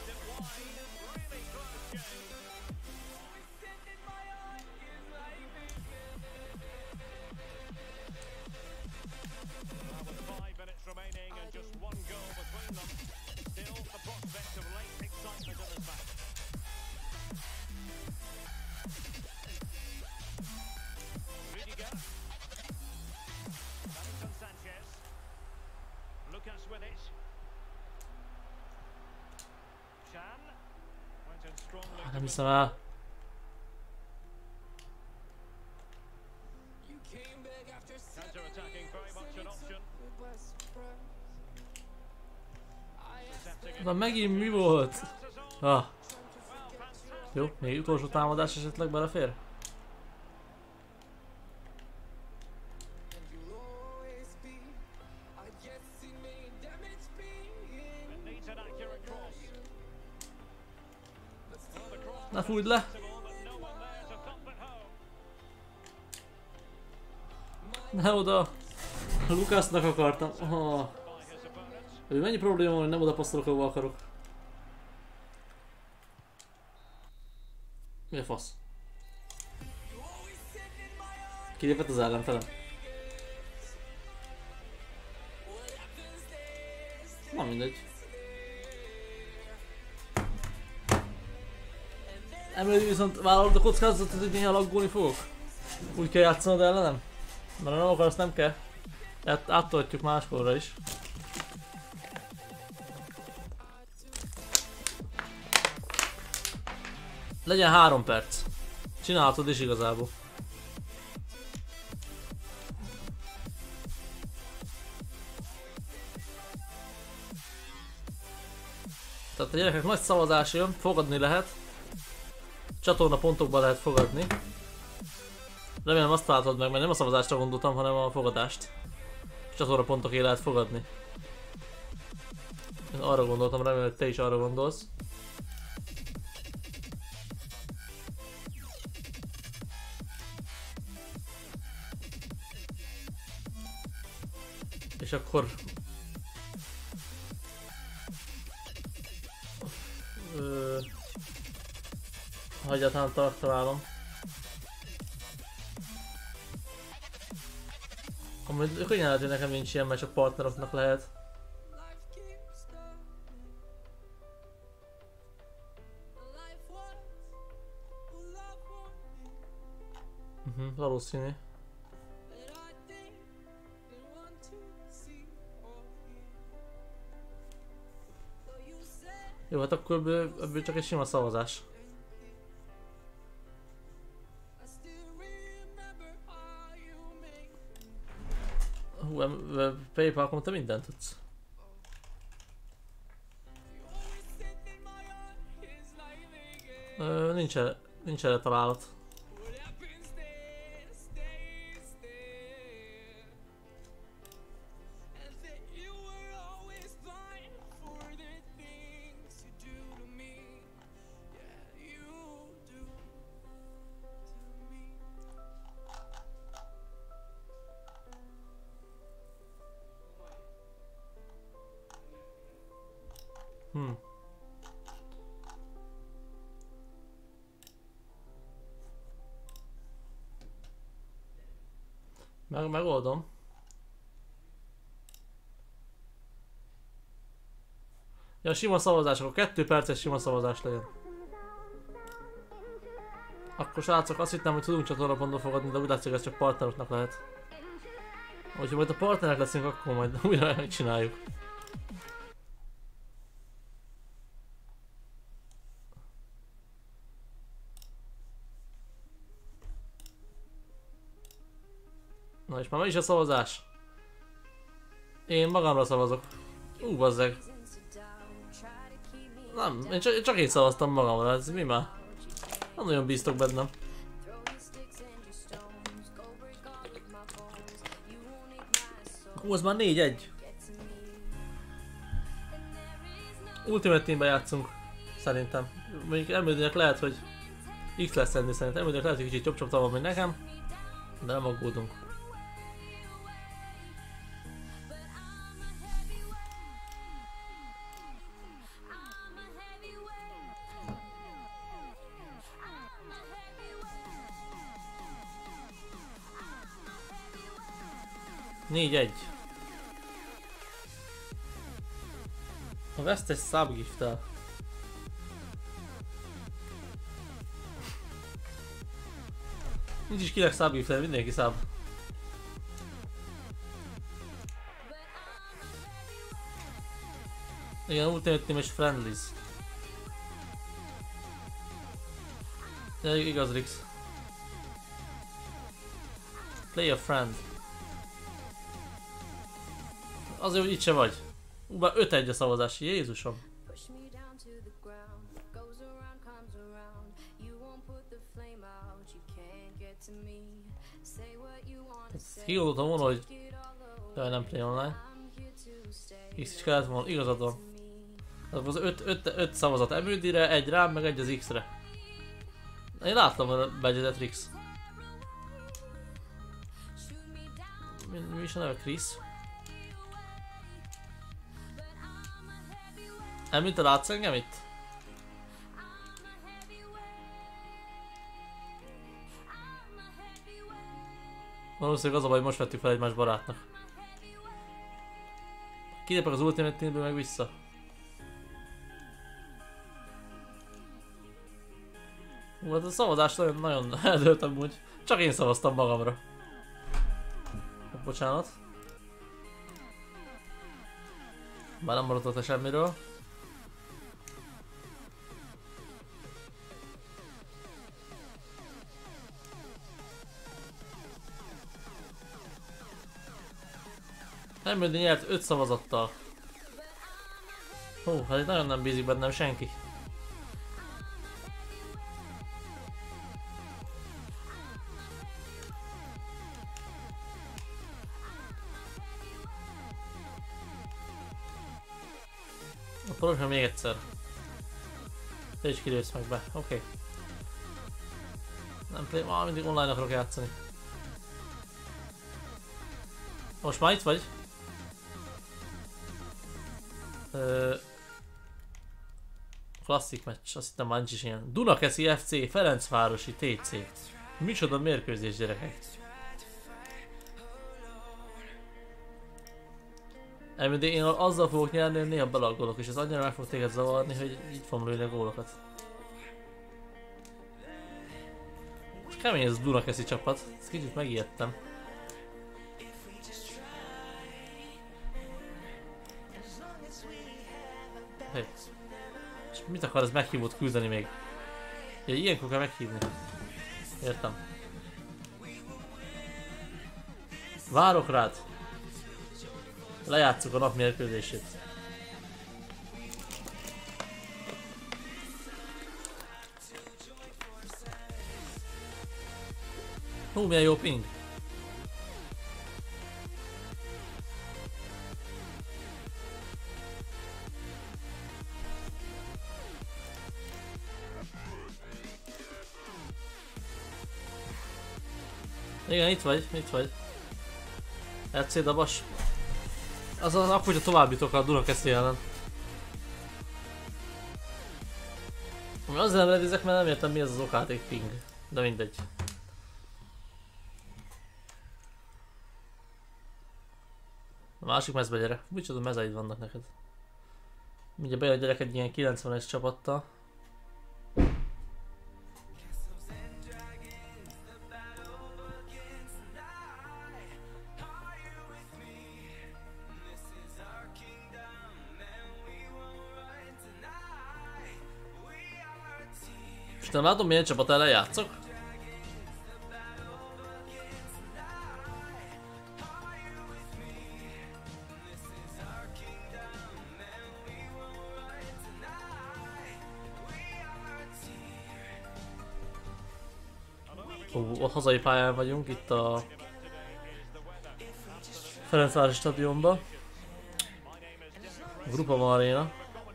Nem hiszem el. Na megint mi volt? Ah. Jó, még utolsó támadás esetleg belefér? Ne fújd le! Ne oda! Lukasznak akartam. Oh. Mennyi probléma van, hogy nem oda passzolok, ahova akarok? Mi a fasz? Kilépett az ellenfelem. Na mindegy. Emellé viszont vállalod a kockázatot, hogy néha laggolni fogok. Úgy kell játszanod ellenem? Mert ha nem akarsz, nem kell. Áttolhatjuk máskorra is. Legyen 3 perc. Csinálhatod is igazából. Tehát a gyerekek, nagy szavazás jön, fogadni lehet. Csatorna pontokban lehet fogadni. Remélem azt találtad meg, mert nem a szavazásra gondoltam, hanem a fogadást. Csatorna pontoké lehet fogadni. Én arra gondoltam, remélem, hogy te is arra gondolsz. És akkor... ha egyáltalán találom. Amúgy könnyen lehet, hogy nekem nincs ilyen, mert csak partneroknak lehet. Valószínű. Jó, hát akkor ebből csak egy sima szavazás. Hú, PayPal-kon te mindent tudsz. Nincs erre találat. Megoldom. Ja, sima szavazás, akkor 2 perces sima szavazás legyen. Akkor srácok, azt hittem, hogy tudunk csatornapontba fogadni, de úgy látszik, ez csak partneroknak lehet. Hogyha majd a partnerek leszünk, akkor majd újra megcsináljuk. Na és már meg is a szavazás. Én magamra szavazok. Bazzeg. Nem, én csak én szavaztam magamra, ez mi már? Nem nagyon bíztok bennem. Az már 4-1. Ultimate Teamben játszunk. Szerintem. Mondjuk elműdőnek lehet, hogy X lesz enni szerintem. Elműdőnek lehet, hogy kicsit jobb csapta van, mint nekem. De nem aggódunk. Négy-egy. A vesztes subgift-tel. Nincs is kinek subgift-tel, mindenki sub. Igen, Ultimate Team és Friendlies. Ja, igaz Rix. Play a friend. Azért, hogy itt se vagy. Bár 5-1 a szavazás, Jézusom. Kiódoltam volna, hogy jaj, nem play online. X is kellett volna, igazad van. Az 5 szavazat Emődire, 1 rám, meg 1 az X-re. Én láttam a budgetet Rix. Mi is a neve? Chris? Említ, te látsz engem itt? Valószínűleg az a baj, most vettük fel egymás barátnak. Kilépek az Ultimate Teamből meg vissza. Hát a szavazás nagyon eldőlt amúgy. Csak én szavaztam magamra. Bocsánat. Bár nem maradott semmiről. Emődi nyert 5 szavazattal. Hú, hát itt nagyon nem bízik bennem senki. Akkor még egyszer. Te is kilősz meg be, oké. Nem play, mindig online akarok játszani. Most már itt vagy? Klasszik meccs, azt hittem már nincs is ilyen. Dunakeszi FC, Ferencvárosi TC. Micsoda mérkőzés, gyerekek. De én azzal fogok nyerni, hogy néha belaggolok, és ez annyira meg fog téged zavarni, hogy így fogom lőni a gólokat. Kemény ez a Dunakeszi csapat, ezt kicsit megijedtem. Hey. Mit akar ez meghívót küldeni még? Ja, ilyenkor kell meghívni. Értem. Várok rád. Lejátszuk a nap mérkőzését. Hú, milyen jó ping. Igen, itt vagy, itt vagy. RC Dabas. Azon akkor, hogyha tovább jutok a Dunakeszi ellen. Ami azért nem redizek, mert nem értem mi ez az okáték ping. De mindegy. A másik mezbe gyere. Micsoda mezeid vannak neked. Mindjárt bejön a gyerek egy ilyen 90-es csapattal. És nem látom milyen csapat ellen játszok? A hazai pályán vagyunk, itt a Ferencvárosi stadionban. Groupama Arena.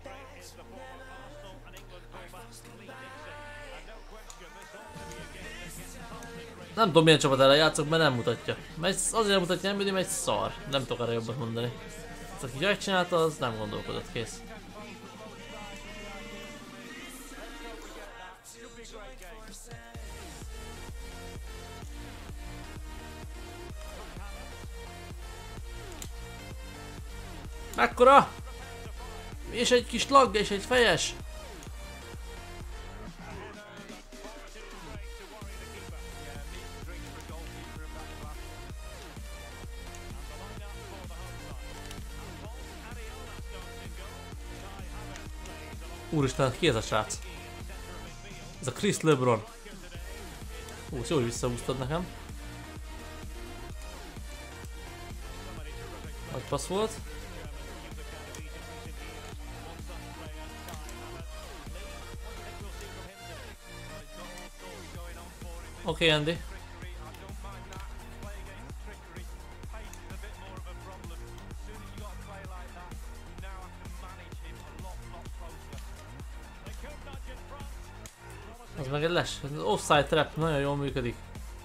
Nem tudom milyen csapat ellen játszok, mert nem mutatja. Mert azért nem mutatja, nem mert egy szar. Nem tudok erre jobban mondani. Az, aki megcsinálta, az nem gondolkodott, kész. Mekkora? És egy kis lag, és egy fejes. Úristen, ki ez a srác? Ez a Chris LeBron. Jó, hogy visszahúztad nekem. Nagy passz volt. Oké, Andy. Az meg egy les. Az offside trap nagyon jól működik.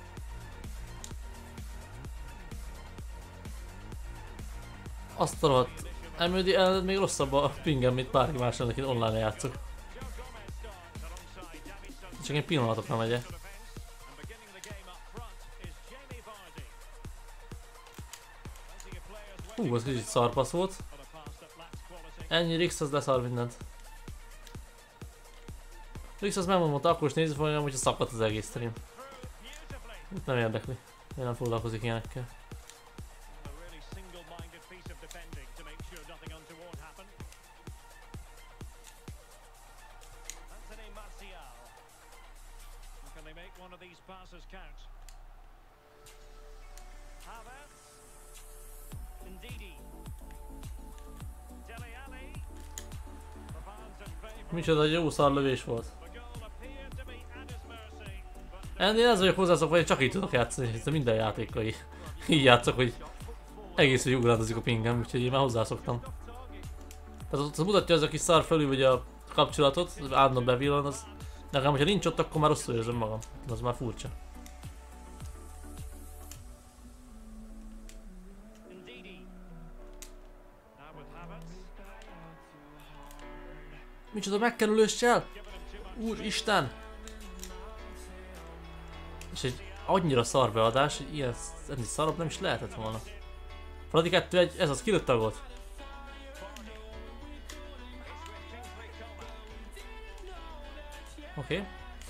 Azt a rohadt. Elműdi el még rosszabb a pingem, mint bárki másnak, akit online játszok. Csak egy pillanatokra megyek. Az kicsit szarpasz volt. Ennyi Rix az leszar mindent. Rix az megmondta, akkor is nézni fogom, hogyha szakadt az egész stream. Itt nem érdekli. Én nem foglalkozik ilyenekkel. Micsoda, egy jó szarlövés volt. Ennél ez vagyok hozzászokva, hogy csak így tudok játszani, hiszen minden játékkal így játszok, hogy egész úgy ugrádozik a pingem, úgyhogy én már hozzászoktam. Tehát az mutatja az a kis szar felül ugye a kapcsolatot, az állandóan bevillan, az nekem, hogyha nincs ott, akkor már rosszul érzem magam. Az már furcsa. Micsoda megkerülőssel? Úristen! És egy annyira szar beadás, hogy ilyen ennél szarabb nem is lehetett volna. Fradi 2-1, ez az, kilőtt a gólt. Oké.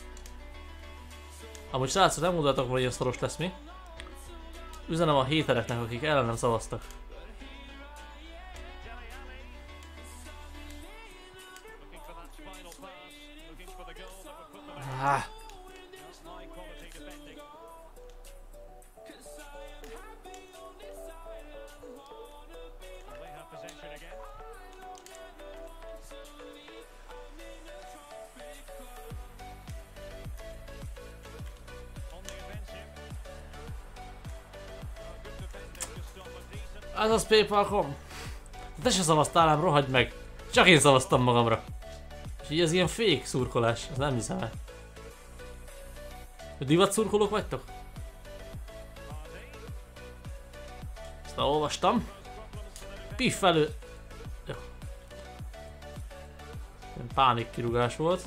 Amúgy srácok, nem mondhatok, hogy ilyen szoros lesz mi. Üzenem a hétereknek, akik ellenem szavaztak. Ah. Ez az PayPal.com. Te se szavaztál rám, rohadj meg! Csak én szavaztam magamra. És így ez ilyen fake szurkolás, ez nem hiszem el. Divat szurkolók vagytok? Ezt olvastam. Piff elő. Jó. Pánik kirúgás volt.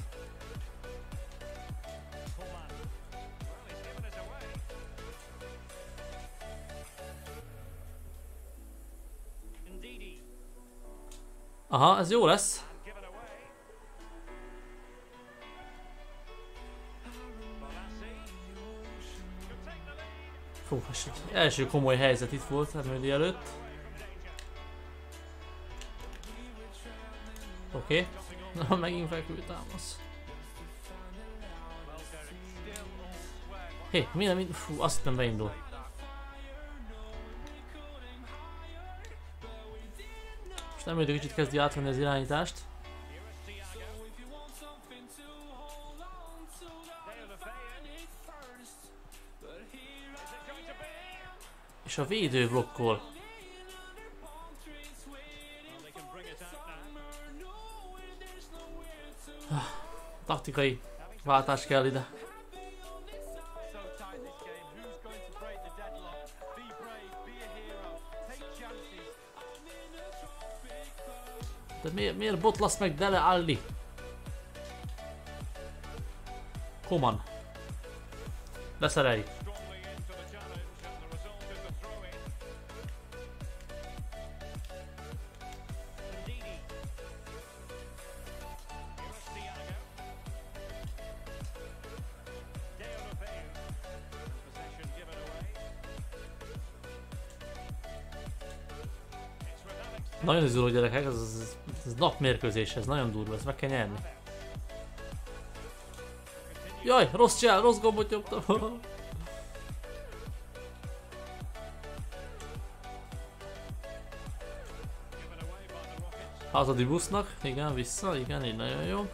Aha, ez jó lesz. Fú, első komoly helyzet itt volt Emődi előtt. Oké. Na, megint felküld támasz. Hé, minden, fú, azt hittem beindul. Most Emődi kicsit kezdi átvenni az irányítást. És a védő blokkol. Taktikai váltás kell ide. De miért botlasz meg Dele Alli? Koman. Leszerelj. Nagyon izguló gyerekek, ez napmérkőzés, ez nagyon durva, ezt meg kell nyerni. Jaj, rossz csinál, rossz gombot nyomtam. Hazadi busznak, igen, vissza, igen, így nagyon jó.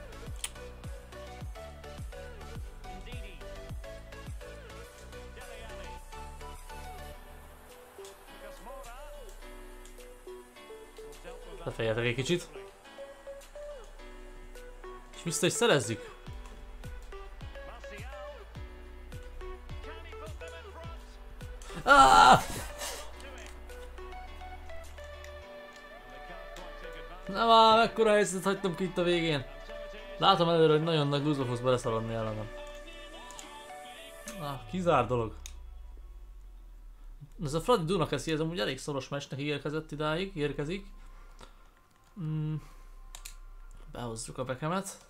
Lefejeltek egy kicsit. És vissza is szerezzük. Ah! Nem áll, mekkora helyzetet hagytam ki itt a végén. Látom előre, hogy nagyon nagy lúzba fogsz beleszaladni ellenem. Kizár dolog. Ez a Fradi Dunakeszi, ez amúgy elég szoros meccsnek érkezik. Behozzuk a bekemet.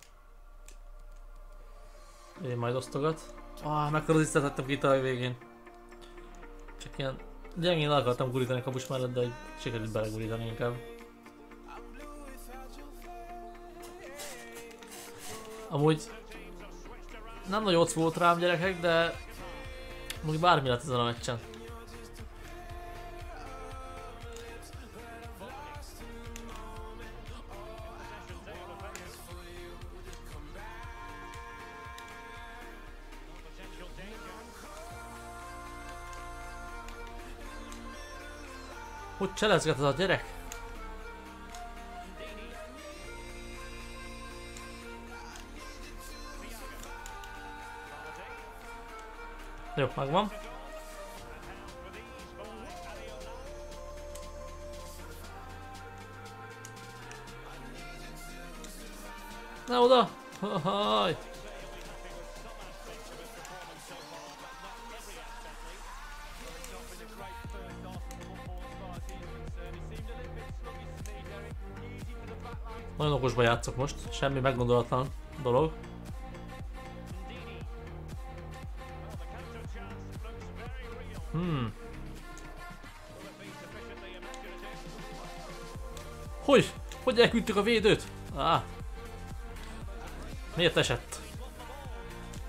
Én majd osztogat. Mekkora tisztelt hagytam ki itt a végén. Csak ilyen gyengén akartam gurítani kapus mellett, de sikerült belegurítani inkább. Amúgy nem nagy occ volt rám gyerekek, de amúgy bármi lett ezen a meccsen. Hogy cselezget az a gyerek? Jó, megvan. Ne oda! Haj! Nagyon okosba játszok most, semmi meggondolatlan dolog. Hogy? Hogy elküldtük a védőt? Miért esett?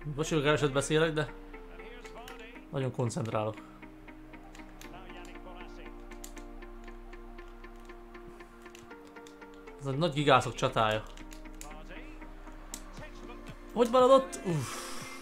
Bocsi, hogy keveset beszélek, de nagyon koncentrálok. Ez egy nagy gigászok csatája. Hogy maradott? Uff.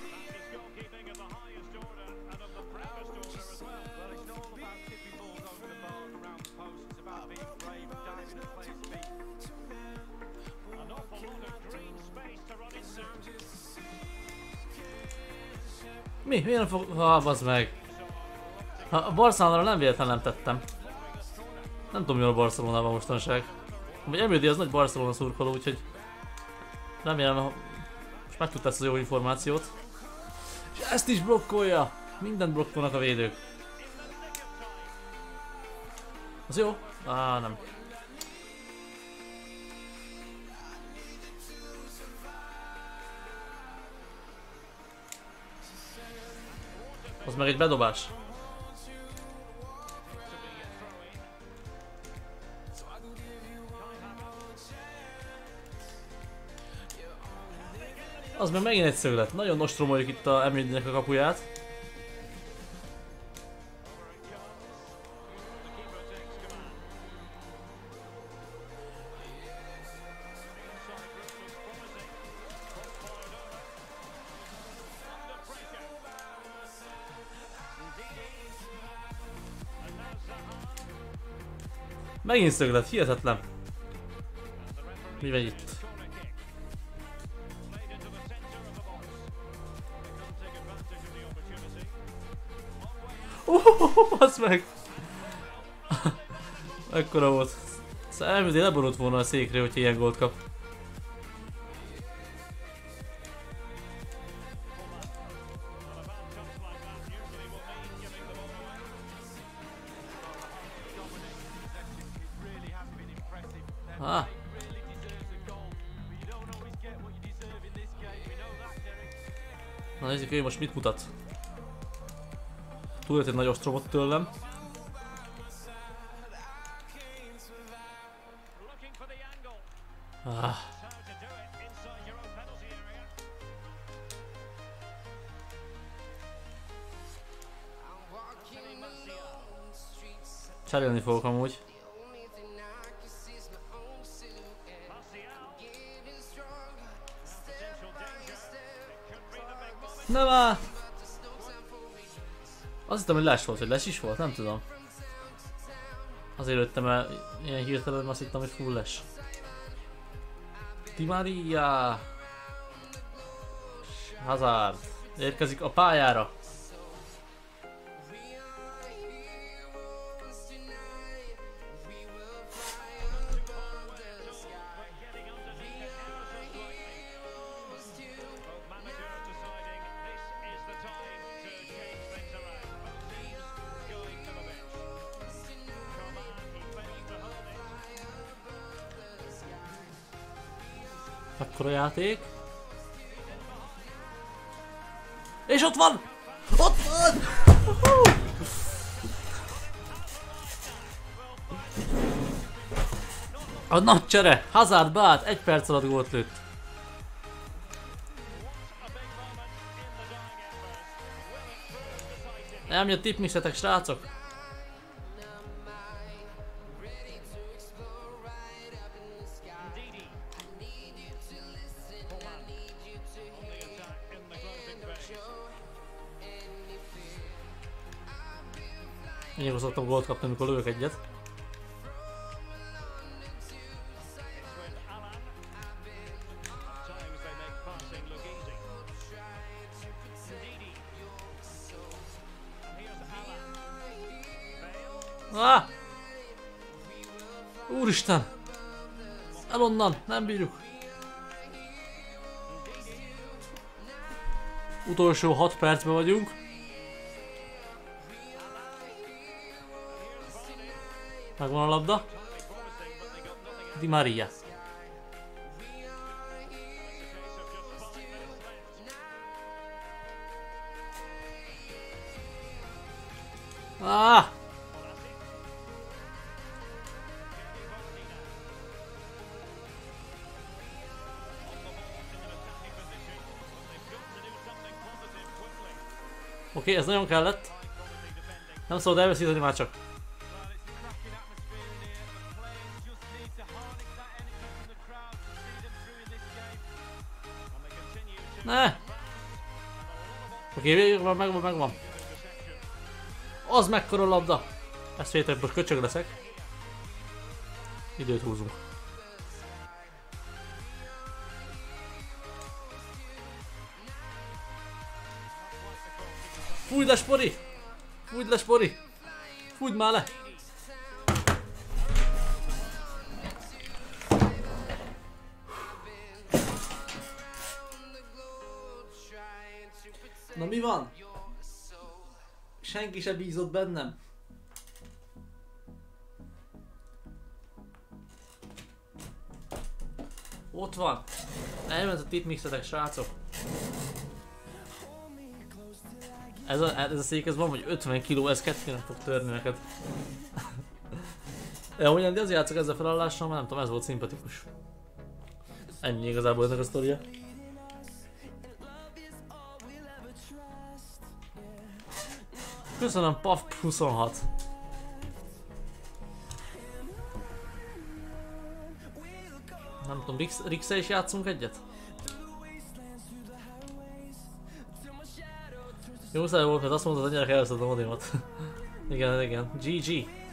Mi? Miért nem fog... bazd meg. A Barcelonára nem véletlenül nem tettem. Nem tudom, mi a Barcelonában mostanság. Vagy Emődi az nagy Barcelona szurkoló, úgyhogy... remélem, most megtudta ezt az jó információt. És ezt is blokkolja! Mindent blokkolnak a védők. Az jó? Nem. Az meg egy bedobás. Az meg megint egy szöglet. Nagyon ostromoljuk itt a Emődinek a kapuját. Megint szöglet, hihetetlen. Mi van itt? Basz meg! Ekkora volt. Szóval Emődi leborult volna a székre, hogyha ilyen gólt kap. Na nézzük, ő most mit mutat. Túljött egy nagy ostromot tőlem. Cserélni fogok amúgy. Nem áll! Azt hittem, hogy les volt, hogy les is volt, nem tudom. Azért lőttem el ilyen hirtelen, azt hittem, hogy full les. Di Maria! Hazard érkezik a pályára. Akkor a játék. És ott van! Ott van! A nagy csere! Hazard beállt, 1 perc alatt gólt lőtt. Nem jött tippmixetek, srácok! Én szoktam gólt kapni, amikor lövök egyet. Úristen! El onnan, nem bírjuk. Utolsó 6 percben vagyunk. Megvan a labda. Di Maria. Oké, ez nagyon kellett. Nem szabad elveszíteni már csak. Ne! Oké, végül van, megvan. Az mekkora labda! Ezt féltek, most köcsög leszek. Időt húzunk. Fújd le, Spori! Fújd le, Spori! Fújd már le! Na mi van? Senki se bízott bennem. Ott van. Elment a tipmixetek, srácok. Ez a szék, ez van, hogy 50 kg, ez kettőnek fog törni neked. Ugyan, de azért játszok ezzel felállással, mert nem tudom, ez volt szimpatikus. Ennyi igazából ennek a sztoria. Köszönöm, Paf 26. Nem tudom, Rixel is játszunk egyet? Jó száj volt, mert azt mondtad, hogy annyira elveszed a modimat. igen. GG.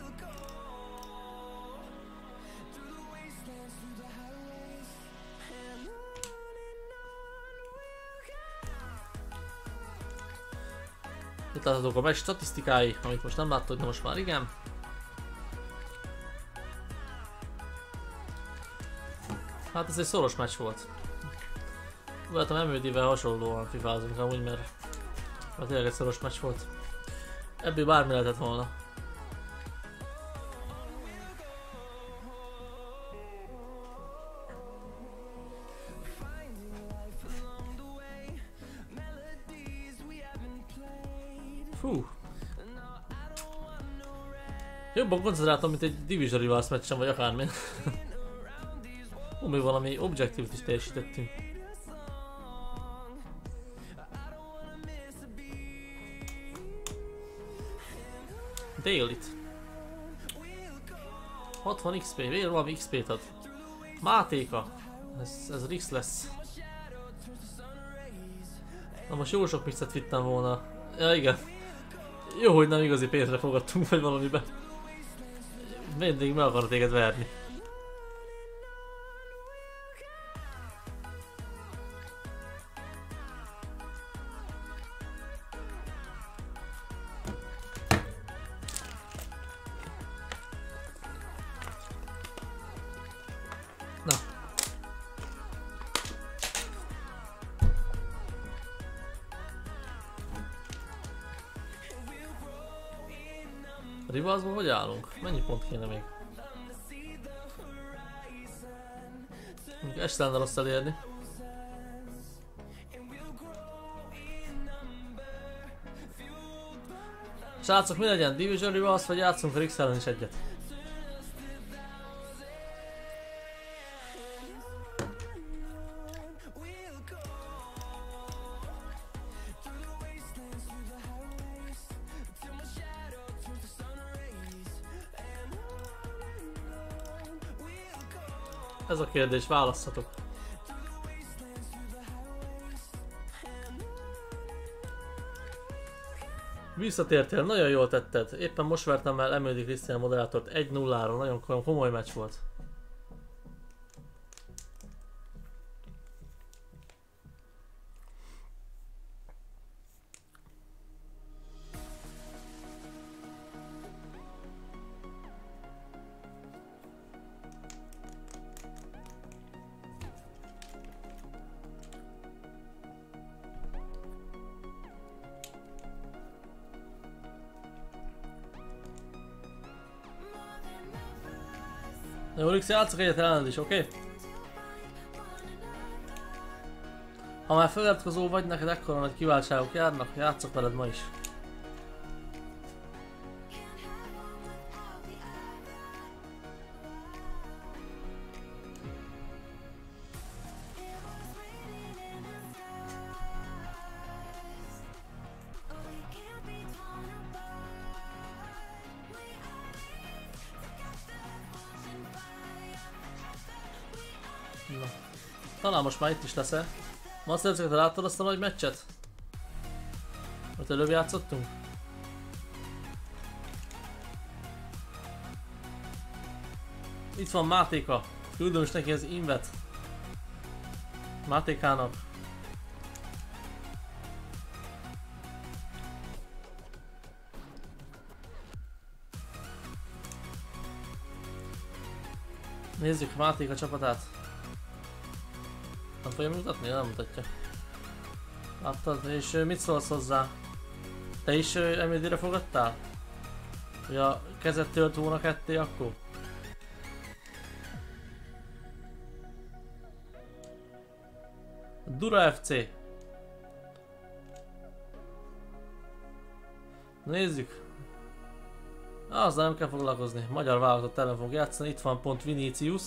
Itt láthatók a meccs statisztikái, amit most nem láttad, de most már igen. Hát ez egy szoros meccs volt. Lehet a MUD-vel hasonlóan fifázunk amúgy, mert tényleg egy szoros meccs volt. Ebből bármi lehetett volna. Fú. Jobban koncentráltam, mint egy Division Rivals meccsen, vagy akármin. Még valami objektívet is teljesítettünk. Daily-t. 60 XP, végül valami XP-t ad. Mátéka. Ez Rix lesz. Na most jó sok mixet vittem volna. Ja igen. Jó, hogy nem igazi pénzre fogadtunk, vagy valamibe. Mindig meg akarod téged verni. Na. Rivalsban hogy állunk? Mennyi pont kéne még? Este lenne rossz elérni. Srácok, mi legyen? Division Rivals, vagy játszunk a Rix ellen is egyet? Ez a kérdés, választhatok. Visszatértél, nagyon jól tetted. Éppen most vertem el Emildi Krisztián moderátort 1-0-ra, nagyon komoly meccs volt. Jó, Rix, játszok egyet ellened is, oké? Ha már feliratkozó vagy, neked ekkora nagy kiváltságok járnak, játszok veled ma is. Na. Talán most már itt is lesz-e. Mastercard, te láttad azt a nagy meccset? Ott előbb játszottunk? Itt van Mátéka. Küldöm is neki az invet. Mátékának. Nézzük Mátéka csapatát. Nem fogja mutatni? Nem mutatja. Láttad? És mit szólsz hozzá? Te is MD-re fogadtál? Hogy a kezed tölt volna ketté akkor? Dura FC. Nézzük. Azzal nem kell foglalkozni. Magyar válogatott ellen fog játszani. Itt van pont Vinicius.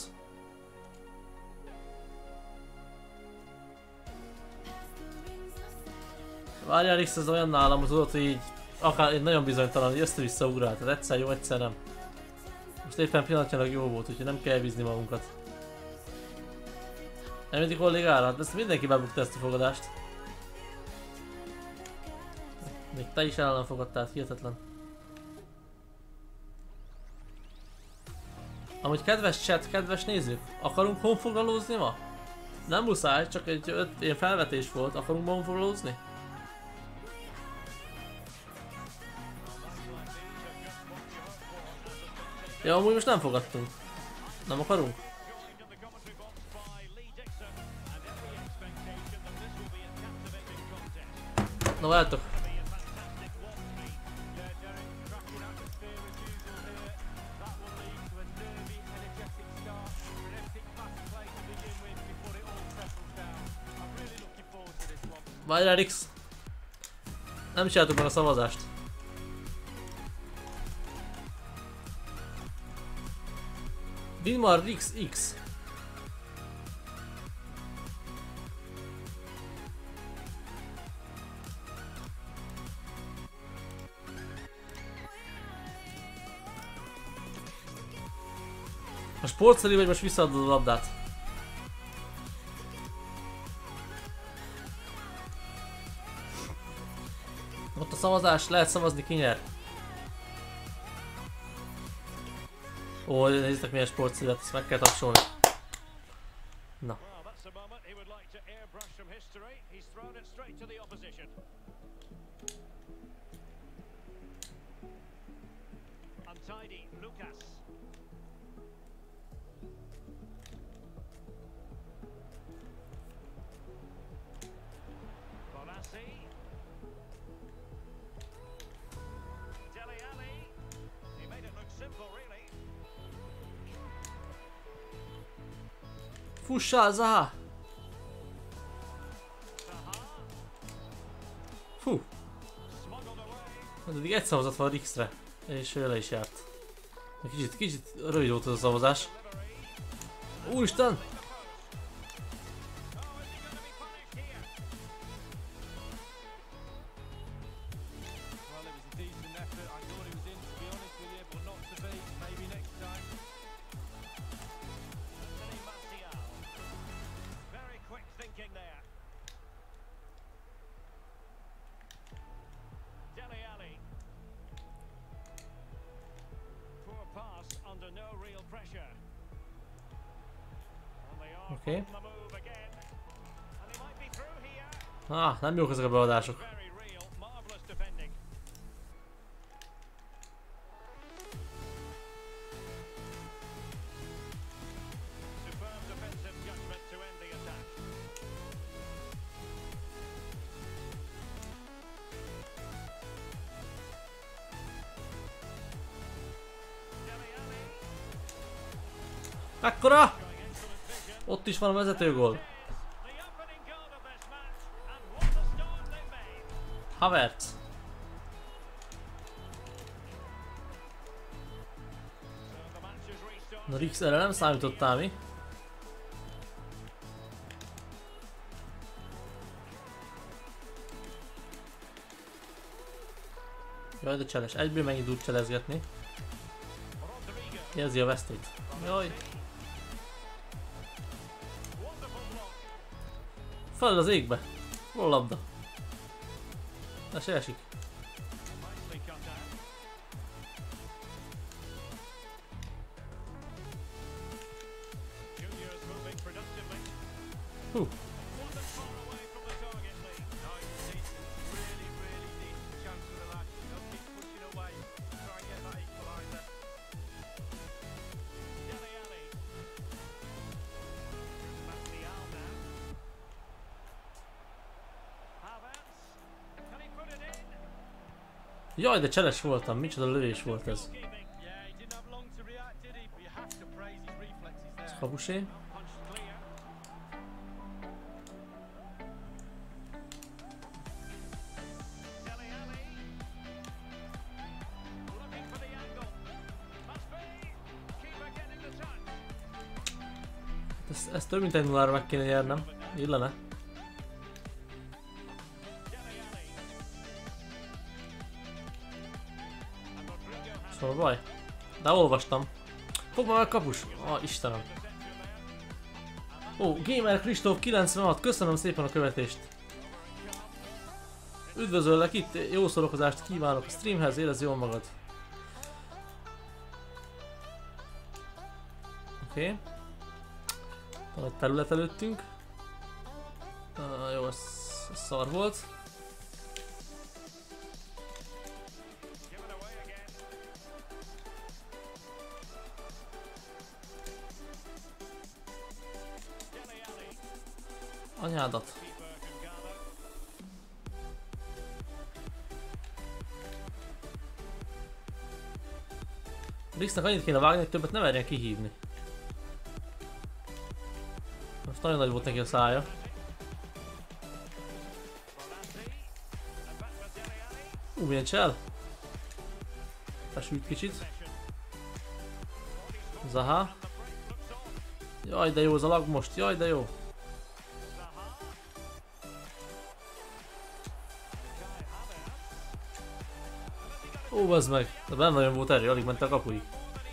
Várjál, X, ez olyan nálam, hogy tudod, hogy így akár egy nagyon bizonytalan, hogy össze-vissza ugrál. Tehát egyszer jó, egyszer nem. Most éppen pillanatnyilag jó volt, úgyhogy nem kell bízni magunkat. Nem mindig kollégára? De ezt mindenki bebukta ezt a fogadást. Még te is ellen fogadtál, hihetetlen. Amúgy kedves chat, kedves nézők, akarunk honfoglalózni ma? Nem muszáj, csak egy ilyen felvetés volt, akarunk honfoglalózni? Ja, amúgy most nem fogadtunk. Nem akarunk? Na várjátok. Várjál, Rix. Nem csináltuk meg a szavazást. Vilmar Rix X. A sportszerű vagy most visszaadod a labdát? Ott a szavazás, lehet szavazni, ki nyer. Ó, nézzétek milyen sportszerűet, ezt meg kell tapsolni. Na. Fussál, Zaha! Fú! Hát eddig egy szavazat van Rix-re, és le is járt. Kicsit rövid volt az a szavazás. Úristen! Oké. Ah, nem jók ezek a beadások. Akkora! Ott is van a vezetőgól. Havertz. Na Rix, erre nem számítottál mi? Jaj, de cseles. Egyből megindult cselezgetni. Jelzi a vesztét. Jaj. Fel az égbe. Hol a labda? Na se esik. Hú. Jaj, de cseles voltam, micsoda lövés volt ez. Ez Habusé. Ezt több mint 1-0-ra meg kéne nyernem. Illene. Szóval baj. De olvastam. Fogd már meg kapus! Istenem. Gamer Kristóf 96, köszönöm szépen a követést. Üdvözöllek itt, jó szórakozást kívánok a streamhez, érezd jól magad. Oké. Van egy terület előttünk. Jó, ez szar volt. Anyádat. Rixnek annyit kéne vágni, hogy többet ne merjen kihívni. Most nagyon nagy volt neki a szája. Milyen csel? Besült kicsit. Zaha. Jaj, de jó az a lag most, jaj, de jó. Bazd meg, de nem nagyon volt erő, alig ment a kapuig.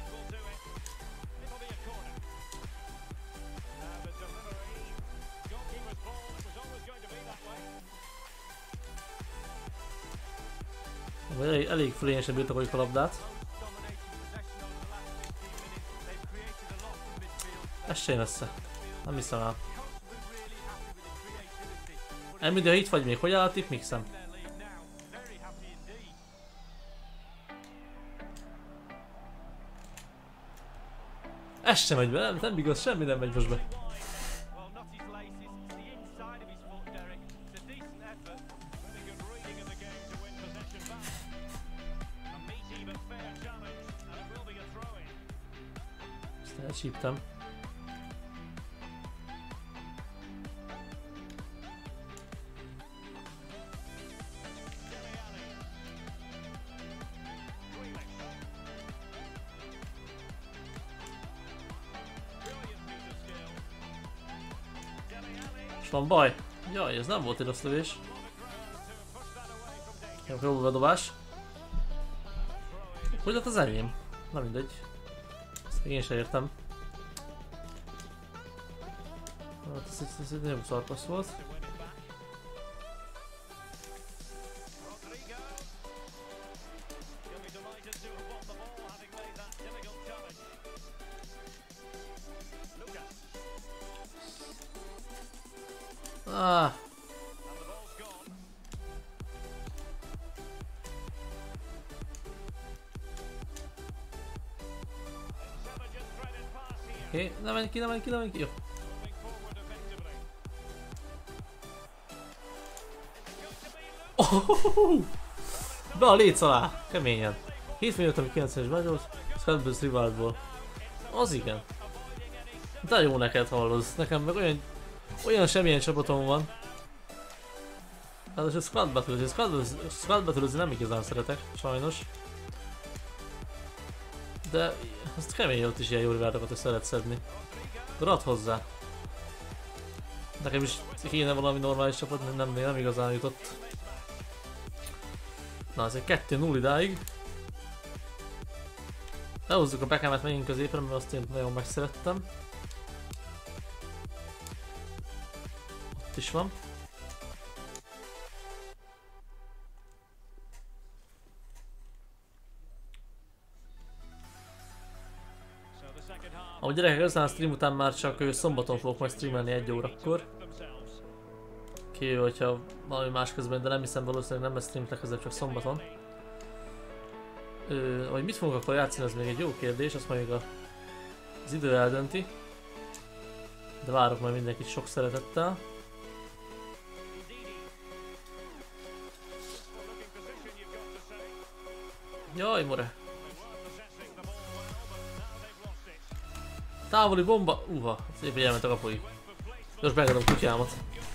Elég fölényesen birtokoljuk a labdát. Ez se jön össze. Nem hiszem el. Emlőd, ha itt vagy még, hogy áll a tipmixem? Ez sem megy be, nem igaz, semmi nem megy most be. Ezt elcsíptem. Van baj? Jaj, ez nem volt egy rossz lövés. Jó bedobás. Hogy lett az enyém? Na mindegy. Ezt én sem értem. Ez egy nagyon szarpassz volt. Oké, ne menj ki, ne menj ki, ne menj ki, jó. Be a léc alá, keményen. 7 minút, ami 90-es megyolt, Scalbus Rivaldból. Az igen. De jó neked halloz, nekem meg olyan semmilyen csapatom van. Hát és a Squad Battle-özni nem igazán szeretek, sajnos. De azt kemény, ott is ilyen jó riváltokat össze lehet szedni. Rad hozzá. Nekem is kéne valami normális csapat, nem igazán jutott. Na, ez egy 2-0 idáig. Elhozzuk a Beckhamet megint középre, mert azt én nagyon megszerettem. Ott is van. Ahogy gyerekek, ezen a stream után már csak szombaton fogok majd streamelni 1 órakor. Kivéve, hogyha valami más közben, de nem hiszem, valószínűleg nem lesz stream legközelebb, csak szombaton. Vagy mit fogunk akkor játszani, az még egy jó kérdés, azt majd még az idő eldönti. De várok majd mindenkit sok szeretettel. Jaj, more! Távoli bomba! Szépen elment a kapuig. Most megadom kutyámat.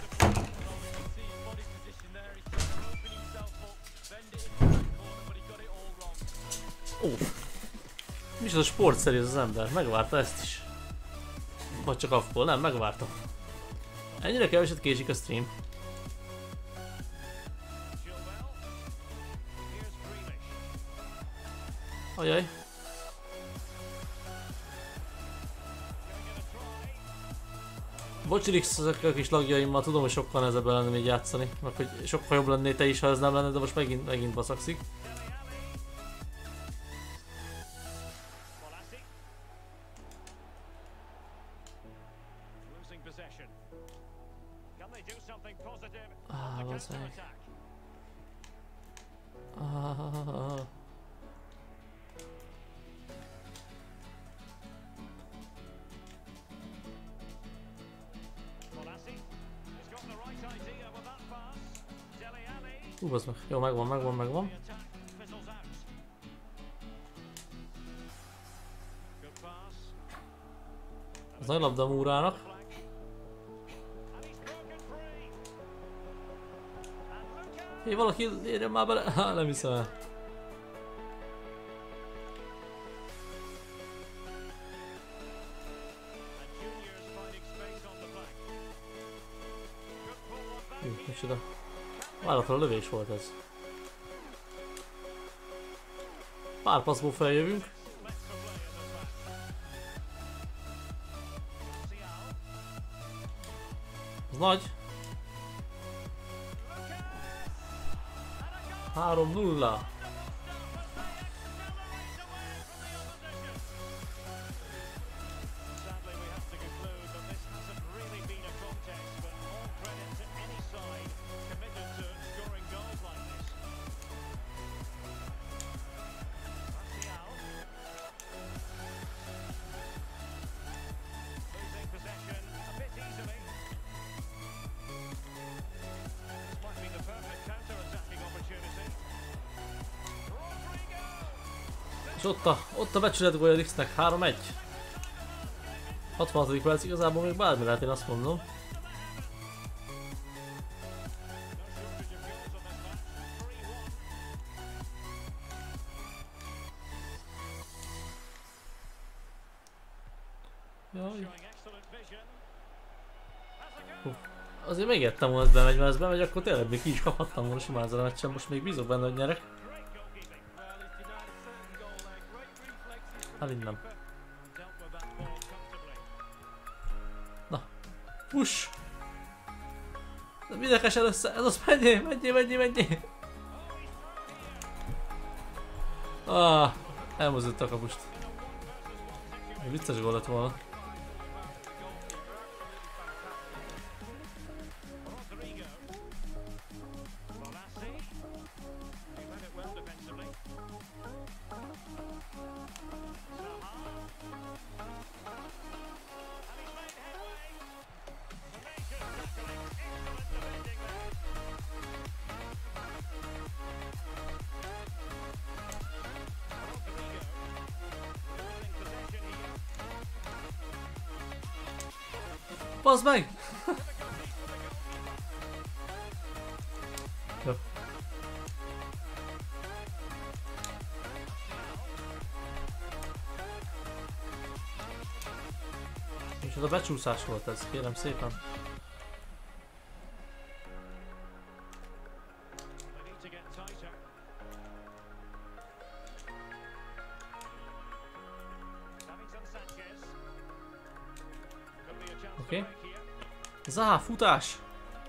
Mi is az a sportszerű az ember? Megvárta ezt is. Vagy csak afkol? Nem, megvárta. Ennyire keveset késik a stream. Ajaj. Bocsilix, ezek a kis lagjaimmal tudom, hogy sokkal nehezebb lenne még játszani. Meg hogy sokkal jobb lenné te is, ha ez nem lenne, de most megint baszakszik. Bazd meg. Jó, megvan. Az nagy labda Múrának. Hé, valaki érjen már bele? Nem hiszem el. Micsoda. Váratlan lövés volt ez. Pár passzból feljövünk. Az nagy. 3-0. És ott a becsület gólya X-nek 3-1. 66. perc, igazából még bármi lehet, én azt mondom. Jaj. Azért még ettem volna, hogy bemegy, mert ez bemegy, akkor tényleg még ki is kaphattam volna simán ezen a meccsen, most még bízok benne, hogy nyerek. Hát innen. Na. Push! Mindenkes először, ez az menjél! Elmozdult a kapust. Vicces gól lett volna. Bazd meg! Jó. És ez a becsúszás volt ez, kérem szépen. Oké. Zaha, futás!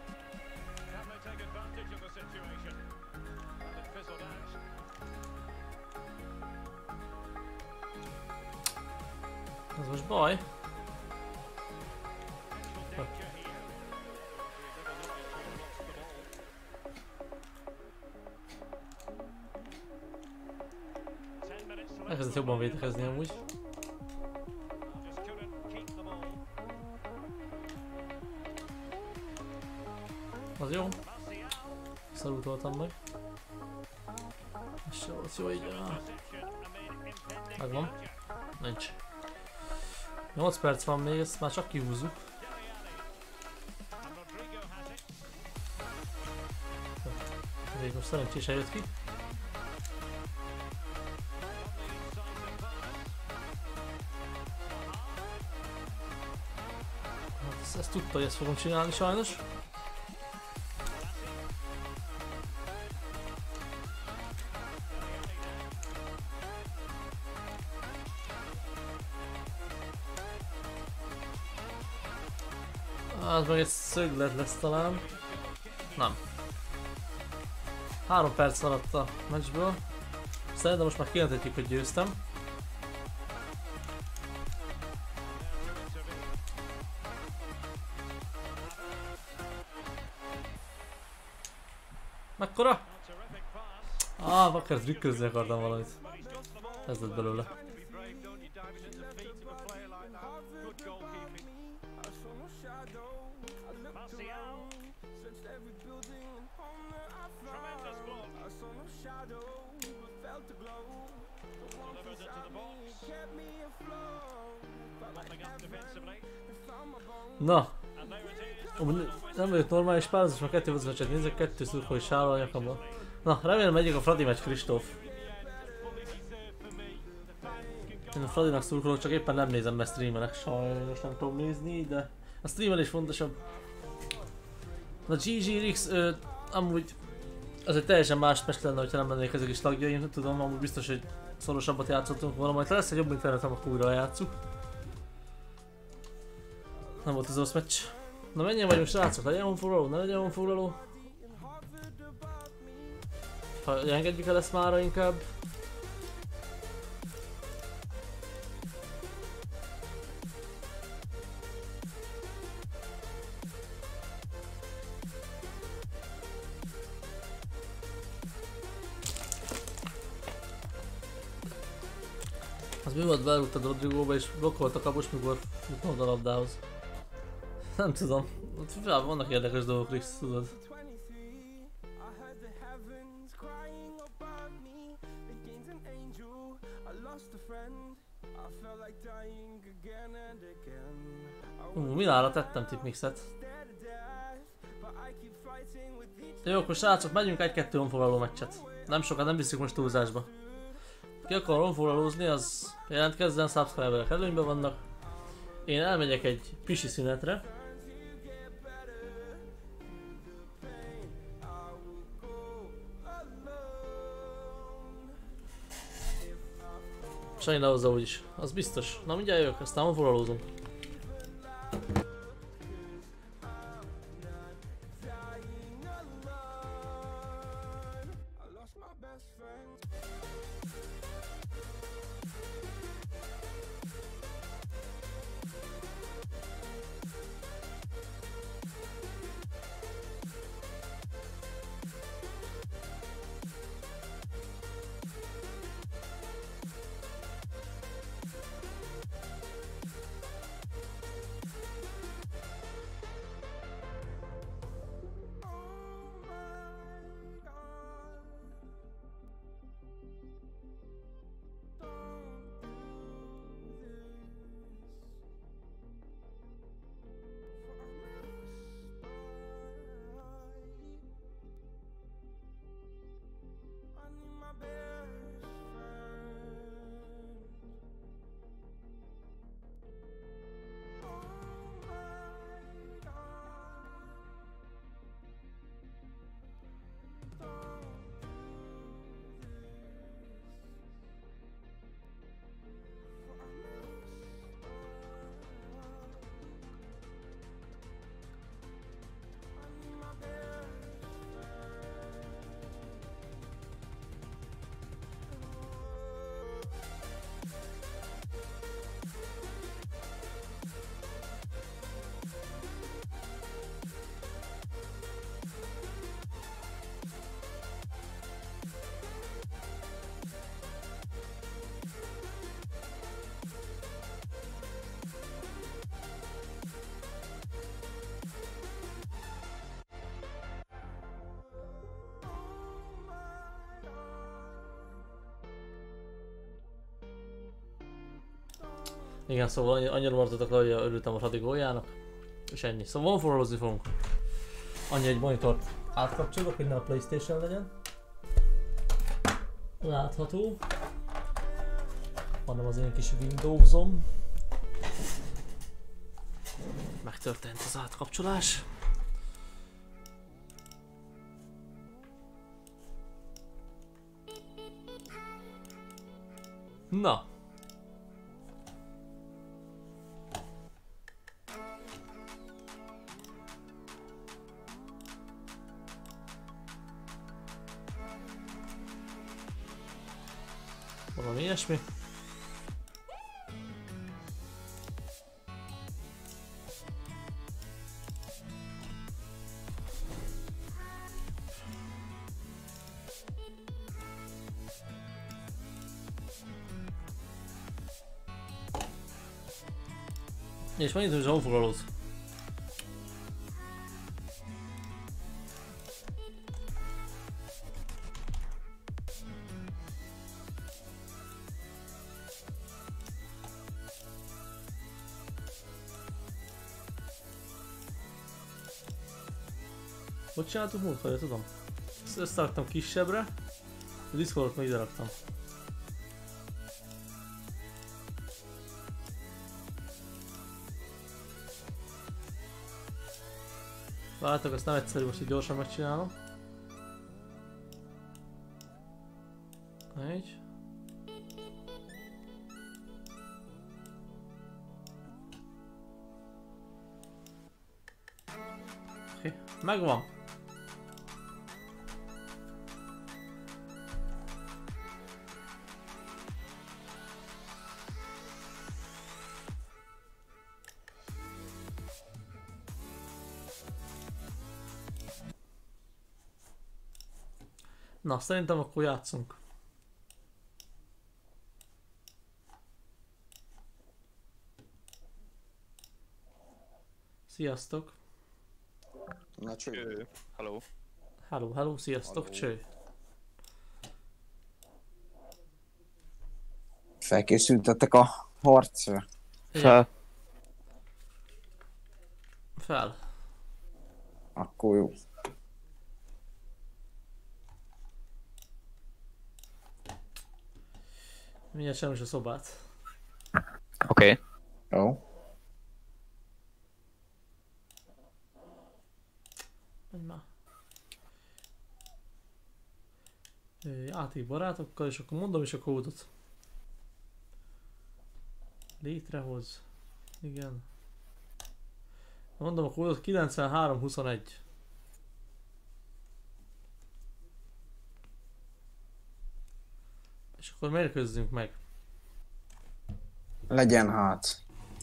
Ez most baj. Elkezdett jobban védekezni amúgy. Az jó. Szarútoltam meg. És se volt jó így. Megvan. Nincs. 8 perc van még, ezt már csak kihúzzuk. Végül most szerencsésen jött ki. Hát ezt tudta, hogy ezt fogom csinálni sajnos. Az meg egy szöglet lesz talán. Nem. 3 perc maradt a meccsből. Szerintem most már kijelenthetjük, hogy győztem. Mekkora? Bakker trükközni akartam valamit. Ez lett belőle. Na, nem vagyok normális párhuzamos, már 2 vezetőt nézek, 2 szurkolói sállal a nyakamban. Na, remélem megyek a Fradi meccs, Kristóf. Én a Fradinak szurkolok, csak éppen nem nézem, mert streamelek, sajnos nem tudom nézni, de a streamelés fontosabb. Na GG Rix, amúgy az egy teljesen más meccs lenne, hogyha nem lennék ezek is lagjaim, nem tudom, amúgy biztos, hogy szorosabbat játszottunk volna, majd lesz egy jobb internetem, akkor újra játsszuk. Nem volt ez rossz meccs. Na mennyien vagyunk srácok, legyen honfoglaló, ne legyen honfoglaló. Ha engedjük el ezt mára inkább. Az mi volt, beelúgtad Rodrigóba és blokkolt a kapus, mikor jutnod a labdához. Nem tudom, vannak érdekes dolgok, Rix, tudod. Milára tettem tipmixet. Jó, akkor srácok, megyünk 1-2 honfoglaló meccset. Nem sokat, nem visszük most túlzásba. Ki akar honfoglalózni, az jelentkezzen, subscriberek előnyben vannak. Én elmegyek egy pisi szünetre. Sajnál hozzá úgyis, az biztos. Na mindjárt jövök, aztán honfoglalózunk. Igen, szóval annyira maradtatok le, hogy örültem a Radi góljának. És ennyi. Szóval vonforozni fogunk. Annyi egy monitort átkapcsolok, hogy ne a PlayStation legyen. Látható. Hanem az én kis Windowsom. Megtörtént az átkapcsolás. Na. Valami ilyesmi. És megnyitom is a honfoglalót. Hogy csináltuk múltkor, tudom? Ezt összeraktam kisebbre, a Discordot meg ide raktam. Várjátok, ezt nem egyszerű, most így gyorsan megcsinálom. Így. Oké, megvan. Na, szerintem akkor játszunk. Sziasztok! Na cső. Hello. Hello, hello, sziasztok, Hello. cső! Felkészültetek a harcra? Fel. Fel. Akkor jó. Mindjárt sem is a szobát. Oké. Jó. Menj már. Játék barátokkal, és akkor mondom is a kódot. Létrehoz. Igen. Mondom a kódot 9321. És akkor mérkőzzünk meg. Legyen hát.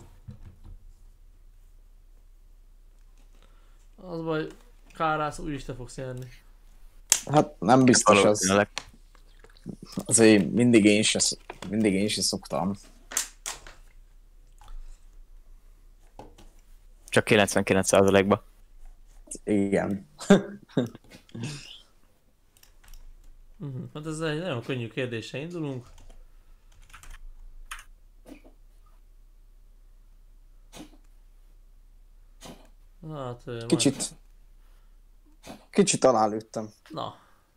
Az baj, Kárász úgyis te fogsz nyerni. Hát nem biztos az. Valószínűleg. Azért mindig én is szoktam. Csak 99%-ba. Igen. Hát ez egy nagyon könnyű kérdéssel indulunk. Hát, Kicsit alálőttem. Na.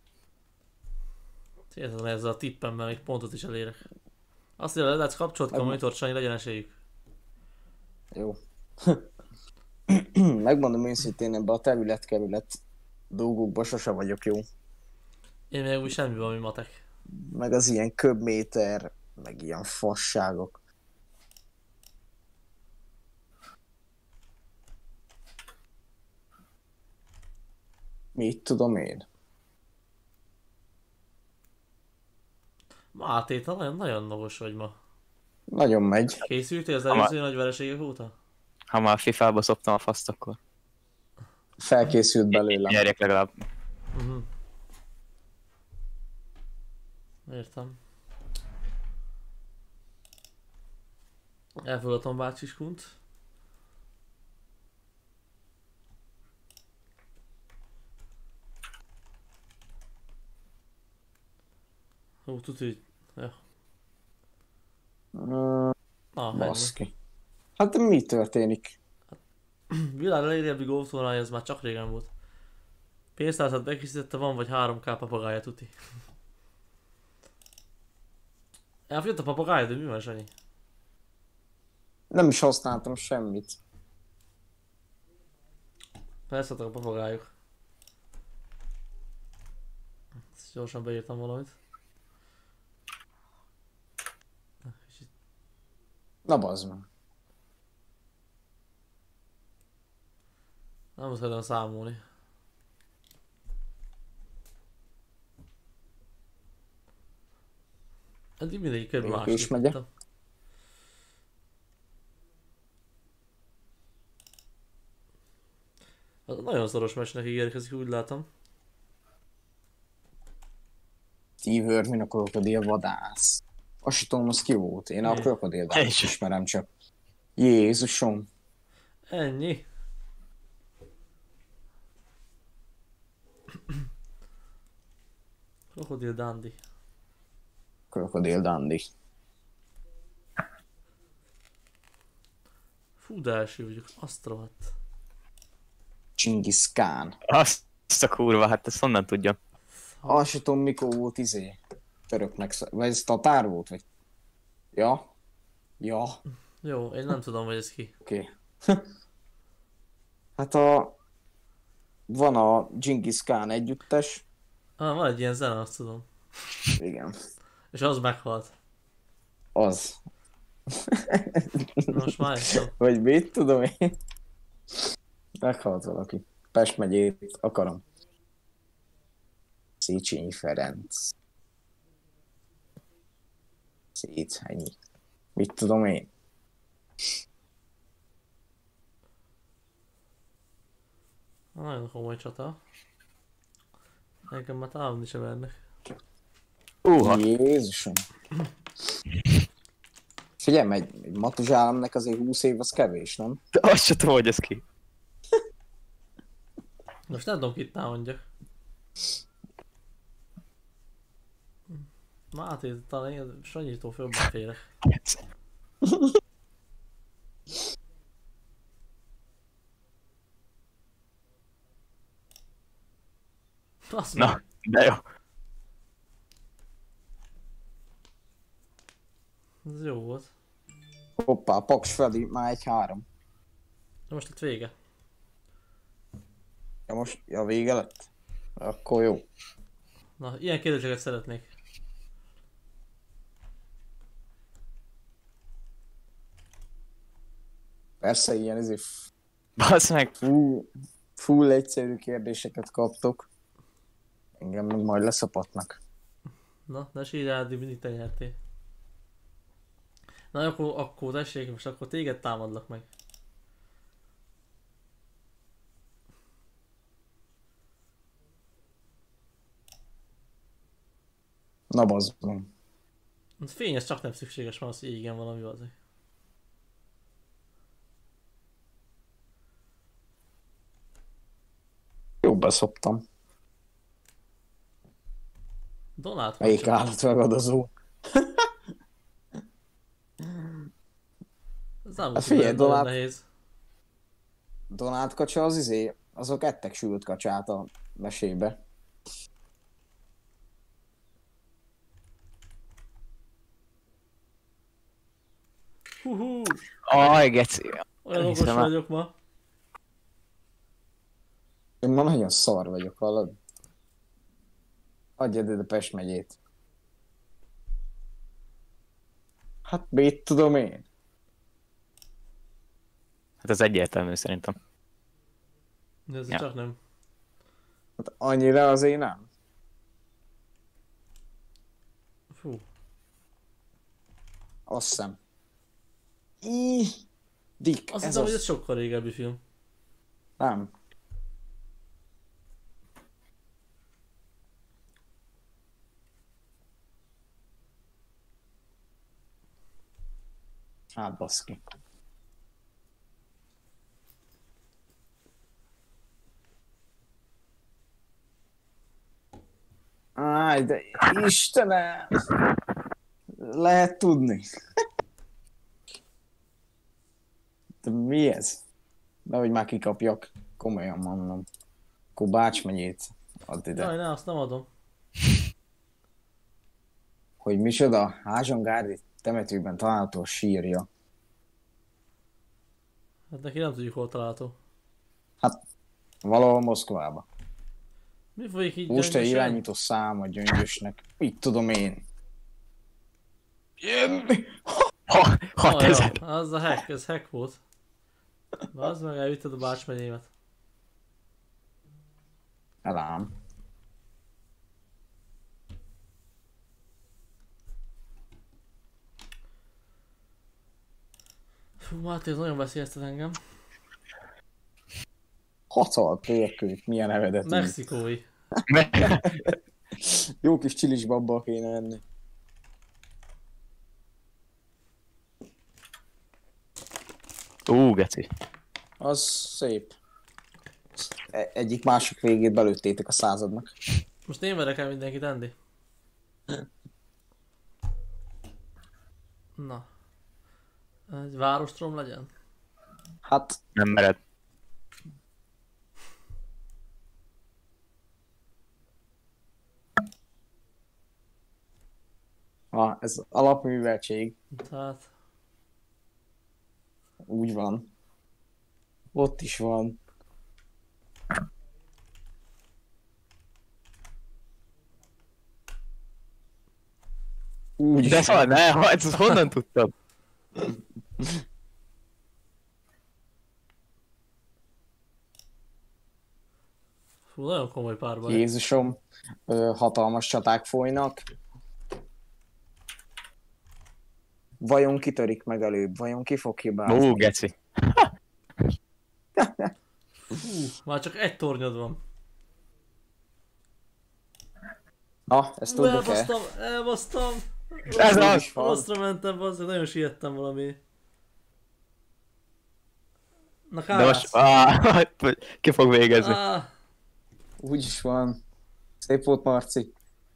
Érted, ezzel a tippemmel még pontot is elérek. Azt mondja, lehet kapcsolt a monitort, Sanyi, legyen esélyük. Jó. Megmondom őszintén, ebbe a terület dolgokba sose vagyok jó. Én még úgy semmiben, ami matek. Meg az ilyen köbméter, meg ilyen fasságok. Mit tudom én? Máté, te nagyon nogos vagy ma. Nagyon megy. Készültél az előző nagy vereségek óta? Ha már FIFA-ba szoptam a faszt, akkor Felkészült belőlem. nyerjek legalább. Értem. Elfogadom bácsiskont. Ó, tudod, hogy... Ja. Mm, Na, ennyi. Baszki. Hát mi történik? Világ legrégebbi golftornája, ez már csak régen volt. Pénztárcát bekészítette, van vagy 3K papagája tuti. Elfogyott a papagája, de mi van, Sanyi? Nem is használtam semmit. Felszálltak a papagájuk. Ezt gyorsan beírtam valamit. Na bazd meg. Nem most kellene számolni. Eddig mindegyik körül Én második is megyek. lettem. Az nagyon szoros meccsnek ígérkezik, úgy látom. Steve Irwin a krokodil vadász. Azt sem tudom, az ki volt. Én a Mi? krokodil Én is. ismerem csak. Jézusom. Ennyi. Krokodil Dundee. Krokodil Dundee. Fú, de első vagyok, azt rohadt. Genghis Khan. Azt a kurva, hát ezt honnan tudjam. Azt sem tudom, mikor volt töröknek, vagy ez tatár volt, vagy? Ja? Ja, Jó, én nem tudom, hogy ez ki. oké. Hát van a Genghis Khan együttes. Van egy ilyen zene, azt tudom. Igen. És az meghalt. Az. Most már jöttem. Vagy mit tudom én? Meghalt valaki. Pest megyét akarom. Széchenyi Ferenc. Széchenyi. Mit tudom én? Nagyon komoly csata. Nekem már támadni sem vernek. Jézusom. Figyelj, egy matuzsálemnek azért 20 év az kevés, nem? De azt sem tudom, hogy ez ki. Most nem tudom, kit támadjak. Máté, talán én Sanyitól fölben félek. Azt Na, de jó. Ez jó volt. Hoppá, Paks Freddy, már 1-3. De most itt vége. Ja most, ja vége lett? Akkor jó. Na, ilyen kérdéseket szeretnék. Persze ilyen Basz meg. full egyszerű kérdéseket kaptok. Engem meg majd leszapatnak. Na, ne sírjál, Adi, mindig te nyertél. Na, akkor tessék, most akkor téged támadlak meg. Na bazd meg. Fényes csak nem szükséges, van az, hogy igen valami azért. Jó beszoptam. Donát Melyik állatragadozó? Ez nem Hát figyelj, nagyon Donát- nehéz. Donát kacsa az azok ettek sült kacsát a mesébe. Hú, Aj, geci. olyan okos Hiszem, vagyok ma. Én ma nagyon szar vagyok, hallod? Adjad ide Pest megyét. Hát mit tudom én? Hát ez egyértelmű szerintem. De ez Ja. csak nem. Hát annyira azért nem. Fú. Azt hiszem. Dick, Azt ez hiszem, hogy az. ez sokkal régebbi film. Nem. Hát baszki. Áj, de Istenem! Lehet tudni. De mi ez? Nehogy már kikapjak. Komolyan mondom. Akkor Bácsmenyét add ide. Jaj, ne, azt nem adom. Hogy micsoda? Házsongárdi temetőben található a sírja. Hát neki nem tudjuk, hol található. Hát, valahol Moszkvába. Mi folyik így Most gyöngyösen? irányító szám a Gyöngyösnek. Mit tudom én? Ha, 6000. Ja, az a hack, ez hack volt. Az meg elvitted a Bácsmegyémet. Elám. Fú, Máté, ez nagyon veszélyeztet engem. Hatal pérkőt, milyen eredetű. Mexikói. Jó kis csilis babba kéne enni. Geci. Az szép. Egyik másik végét belőttétek a századnak. Most én verek el mindenkit, Andy. Na. Egy várostrom legyen? Hát, Nem mered. ez alapműveltség. Tehát... Úgy van. Ott is van. Úgy De is szóval van. ne, ezt honnan tudtam? Fú, nagyon komoly párbaj. Jézusom, hatalmas csaták folynak. Vajon kitörik meg előbb? Vajon ki fog hibázni? Geci. Már csak egy tornyod van. Na, ezt tudok-e? Elbasztam! Ez az! Is van. Rosszra mentem, bazzeg, nagyon siettem valami. Na De most... kász! Ki fog végezni? Úgy is van. Szép volt, Marci.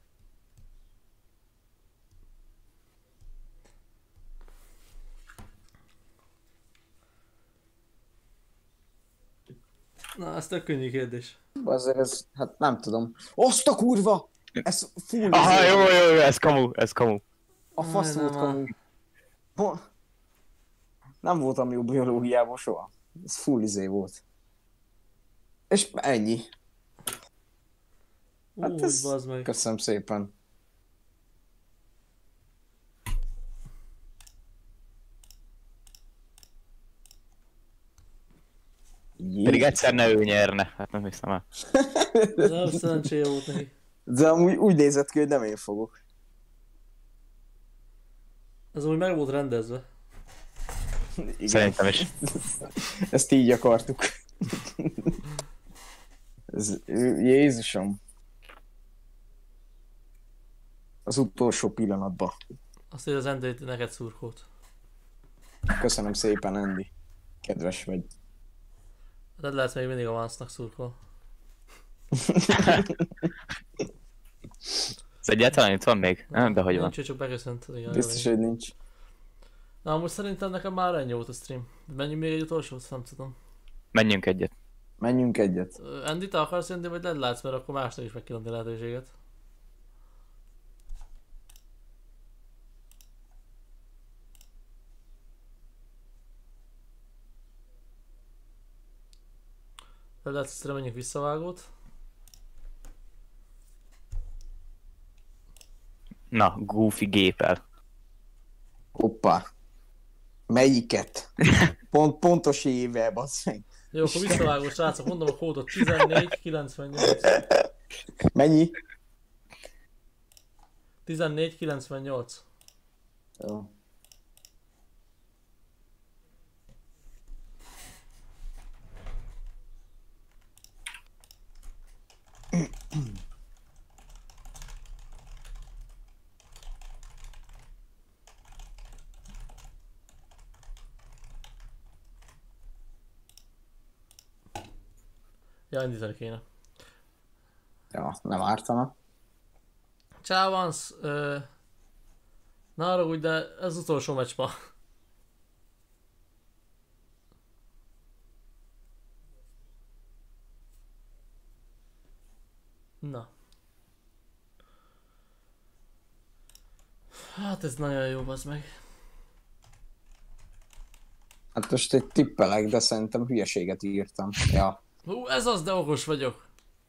Na, ez tök könnyű kérdés. Azért ez, hát nem tudom. Azt a kurva! Ez full. Aha, jó, ez kamu, ez kamu. A fasz volt kamu. Nem voltam jó biológiában soha. Ez full izé volt. És ennyi. Hát Úgy, ez... bazd meg. Köszönöm szépen. Pedig egyszer ne ő nyerne, hát nem hiszem el. Ez nem szerencséje volt neki. De amúgy úgy nézett ki, hogy nem én fogok. Ez úgy meg volt rendezve. Igen. Szerintem is. Ezt így akartuk. Jézusom. Az utolsó pillanatban. Azt írja az Andy, neked szurkolt. Köszönöm szépen, Andy. Kedves vagy. De lehet még mindig a Vance-nak szurkol. Ez egyáltalán itt van még? Nem, de hogy van. Nincs, csak beköszönt. Igen, Biztos, hogy nincs. Na most szerintem nekem már ennyi volt a stream. Menjünk még egy utolsót, nem tudom. Menjünk egyet. Menjünk egyet. Andy, te akarsz jönni, vagy látsz, mert akkor másnak is meg kell adni lehetőséget. Látsz, aztán menjünk visszavágót. Na, Goofy gépel. Hoppá. Melyiket? Pontos éve, basszeg. Jó, akkor visszavágó, srácok, mondom a kódot 1498. Mennyi? 1498. Jó. Ja, indítani kéne. Ja, nem ártana. Ciao, Vance. Ne haragudj, de ez az utolsó meccs ma. Hát ez nagyon jó, bazd meg. Hát most egy tippelek, de szerintem hülyeséget írtam. Ja. Hú, ez az, de okos vagyok.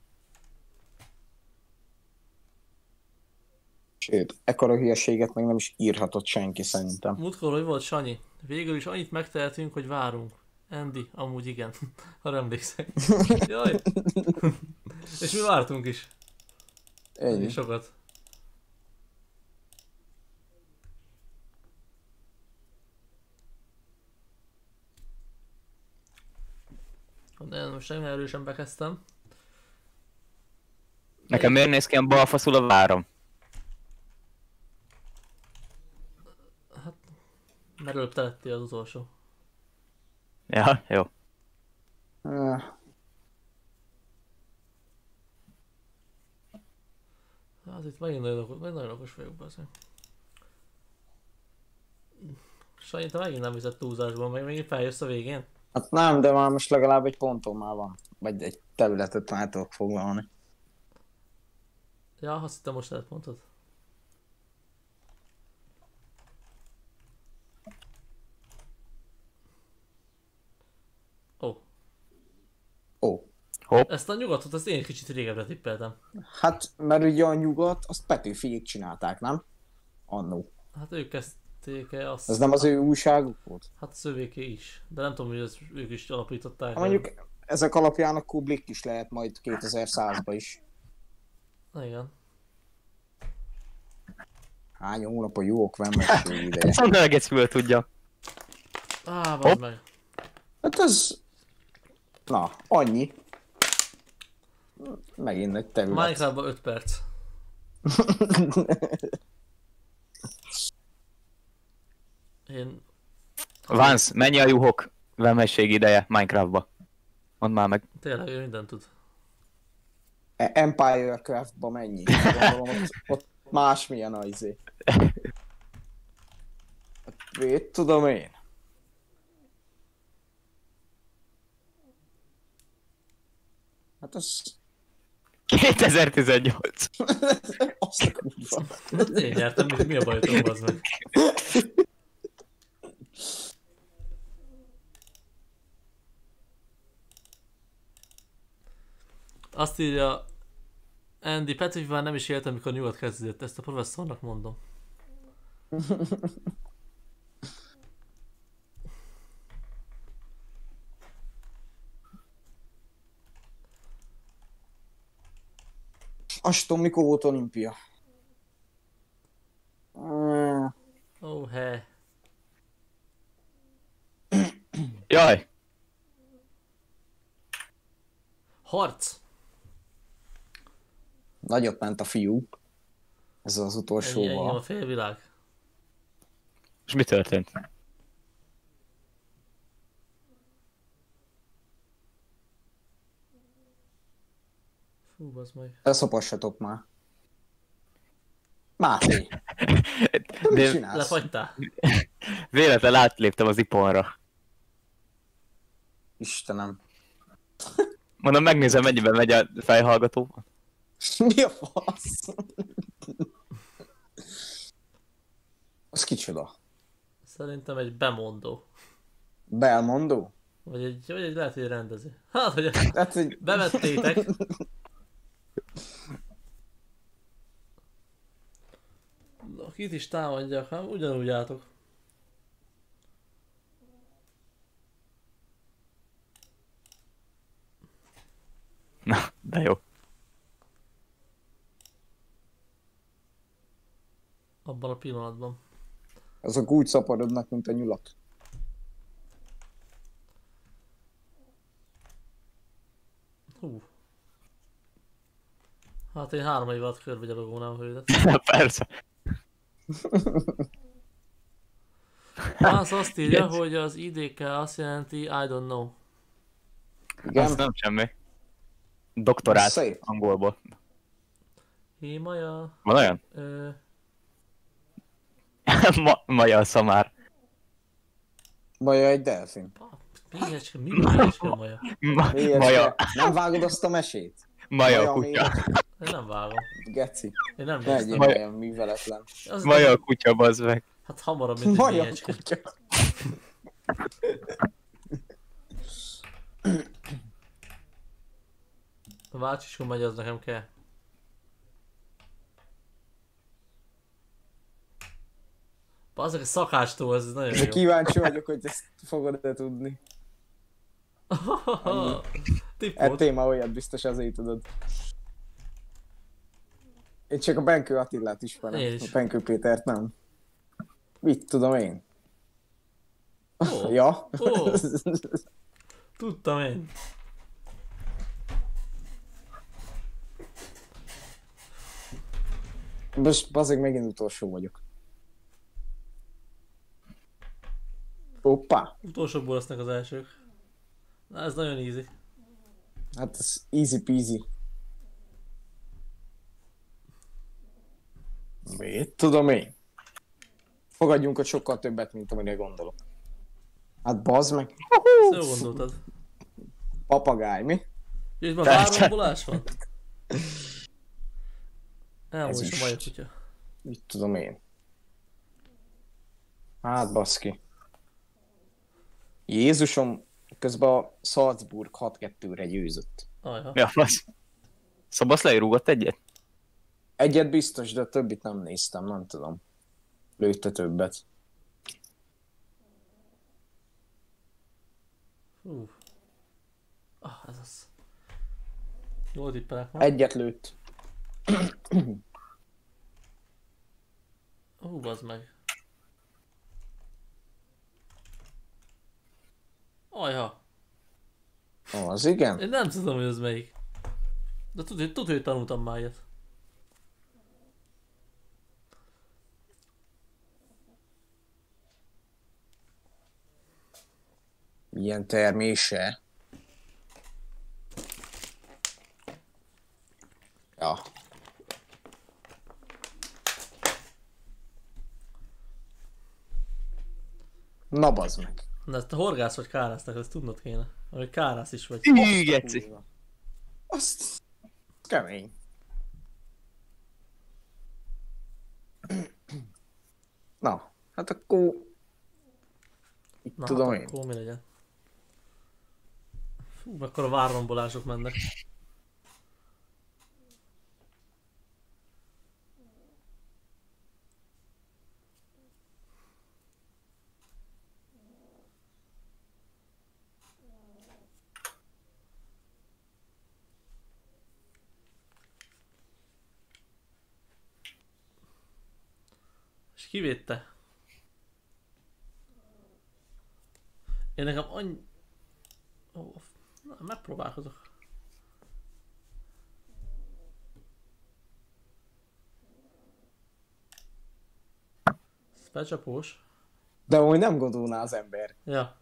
Sőt, ekkora hülyeséget meg nem is írhatott senki szerintem. Múltkor hogy volt, Sanyi? Végül is annyit megtehetünk, hogy várunk. Andy, amúgy igen, ha emlékszek. Jaj! És mi vártunk is. Ennyi. Sokat. De most nem erősen bekezdtem. Nekem miért néz ki ilyen balfaszul a várom? Mert előbb te lettél az utolsó. Ja, jó. Hát itt megint nagyon okos vagyok, bazd. Sanyi, te megint nem viszed túlzásban, meg megint feljössz a végén? Hát nem, de már most legalább egy ponton már van. Vagy egy területet már tudok foglalni. Ja, azt hittem most mondtad. Ó. Ó. Hopp. Ezt a nyugatot, ezt én egy kicsit régebbre tippeltem. Hát, mert ugye a nyugat, azt Petőfiék csinálták, nem? Annó. Hát ők kezdték el azt... Ez nem az ő újságuk volt? Hát Szövéké is, de nem tudom, hogy ezt ők is alapították. Mondjuk ezek alapján a Kublik is lehet majd 2100-ba is. Na igen. Hány hónap a jók vemmesség ideje. Ezt mondd meg, föl tudja. Bazd meg. Hát ez... Na, annyi. Megint egy terület. Minecraftban 5 perc. Én... Vance, mennyi a juhok vemesség ideje Minecraftba? Mondd már meg. Tényleg ő mindent tud. Empire Craftba mennyi? Gondolom, ott másmilyen a izé. Mit tudom én? Hát az... 2018. Azt a kurva. Én nyertem, mi a bajotom, bazd meg? Azt írja Andy, Petőfivel nem is éltem, mikor nyugat kezdődött, ezt a professzornak mondom. Azt tudom, mikor volt olimpia. Ó, he. Jaj. Harc! Nagyot ment a fiú. Ez az Ennyi a utolsóval. félvilág. És mi történt? Fú, bazd meg. Elszopassatok már. Máté. Mit De csinálsz? Lefagytál? véletlen átléptem az iponra. Istenem. Mondom, megnézem, mennyiben megy a fejhallgató. Mi a fasz? Az kicsoda? Szerintem egy bemondó. Belmondó? Vagy egy lehet, hogy egy rendező. Hát, hogy Hát, hogy... bevettétek. Na, kit is támadjak, hát ugyanúgy álltok. Na, de jó. Abban a pillanatban. Azok úgy szaporodnak, mint a nyulak. Hú. Hát én 3 év alatt körbegyalogolnám a hölgyet. Persze. Azt írja, hogy az IDK azt jelenti I don't know. Igen? Az nem semmi. Doktorát Szép. angolból. Himaja... Van olyan? Maja szamár. Maja egy delfin. Miért mi Maja? Miért? Maja. Nem vágod azt a mesét? Maja a kutya. Én nem vágom. Geci. Én nem Ne néztem. egyél olyan műveletlen. Az Maja a kutya, bazd meg. Hát hamarabb, mint egy Maja lényecske. kutya. A Vácsiskó megy, az nekem kell. Bazzak, a szakástól, ez nagyon De jó. kíváncsi vagyok, hogy ezt fogod-e tudni. Tippot. Ettél már olyat biztos, azért tudod. Én csak a Benkő Attilát ismerem, Én is. a Benkő Pétert nem. Mit tudom én? Ó, Ja? ó. Tudtam én. Most bazeg megint utolsó vagyok. Hoppá! Utolsóból lesznek az elsők. Na, ez nagyon easy. Hát ez easy peasy. Mit tudom én? Fogadjunk, hogy sokkal többet, mint amire gondolok. Hát bazd meg. Ezt jól gondoltad. Papagáj, mi? Jöjjön, már Persze. várombolás van? Ez Elmúlt is. a Maja kutya. Mit tudom én? Hát baszki. Jézusom, közben a Salzburg 6-2-re győzött. Ajha. Mi a fasz? Szoboszlai rúgott egyet? Egyet biztos, de a többit nem néztem, nem tudom. Lőtte többet. Hú. Ah, ez az. Jól tippelek ma. Egyet lőtt. Bazd meg. Ajha. Az igen? Én nem tudom, hogy ez melyik. De tudod, hogy tanultam már ilyet. Milyen termése? Ja. Na bazd meg. Na ezt a horgász vagy kárásznak, ezt tudnod kéne. Vagy kárász is vagy. Hű, geci. Azt kemény. Na, hát akkor... Itt Na, tudom hát én. akkor mi legyen? Fú, mekkora várrombolások mennek. És kivédte? Én nekem annyi... Ó, na, megpróbálkozok. Ez becsapós. De úgy nem gondolná az ember. Ja.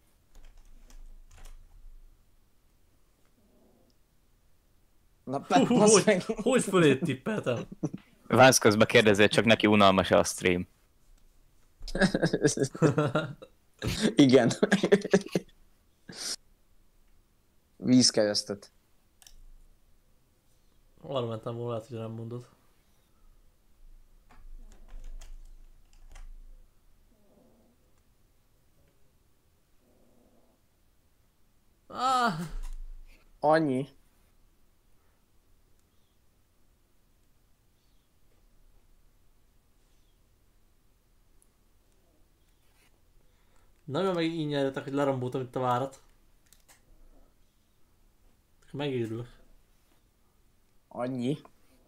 Na, Hogy, hogy fölé tippeltem? Vánsz közben kérdezél, csak neki unalmas-e a stream. Igen. Vízkeresztet. Arra mentem volna, lehet, hogy nem mondod. Ah, Annyi. nagyon meg így nyerjetek, hogy leromboltam itt a várat. Megérülök. Annyi.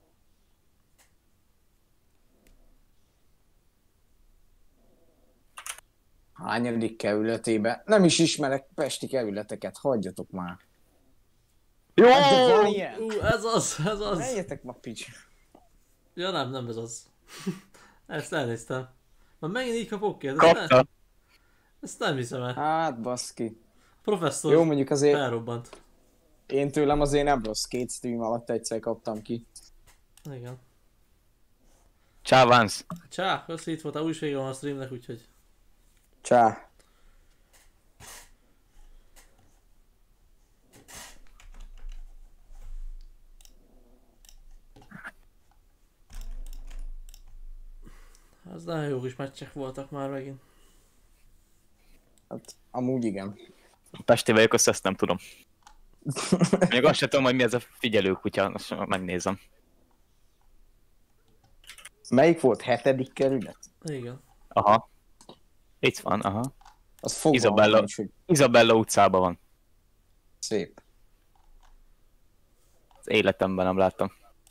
Hányadik kerületébe? Nem is ismerek pesti kerületeket, hagyjatok már. Jó! Hát de van ilyen? Ez az, ez az. Menjetek ma pics. Ja nem ez az. Ezt elnéztem. Már megint így kapok ki? Kapta. Ezt nem hiszem el. Hát baszki. Professzor Jó, mondjuk azért felrobbant. én tőlem azért nem rossz, 2 stream alatt egyszer kaptam ki. Igen. Csá, Vánsz. Csá, köszi, itt voltál, új vége van a streamnek, úgyhogy... Csá. Ez nagyon jó kis meccsek voltak már megint. Hát, amúgy igen. Pesti vagyok, ezt nem tudom. Még azt sem tudom, hogy mi ez a figyelőkutya, azt megnézem. Melyik volt? 7. kerület? Igen. Aha. Itt van, aha. Az fogalmam nincs, hogy Isabella utcában van. szép. Az életemben nem láttam.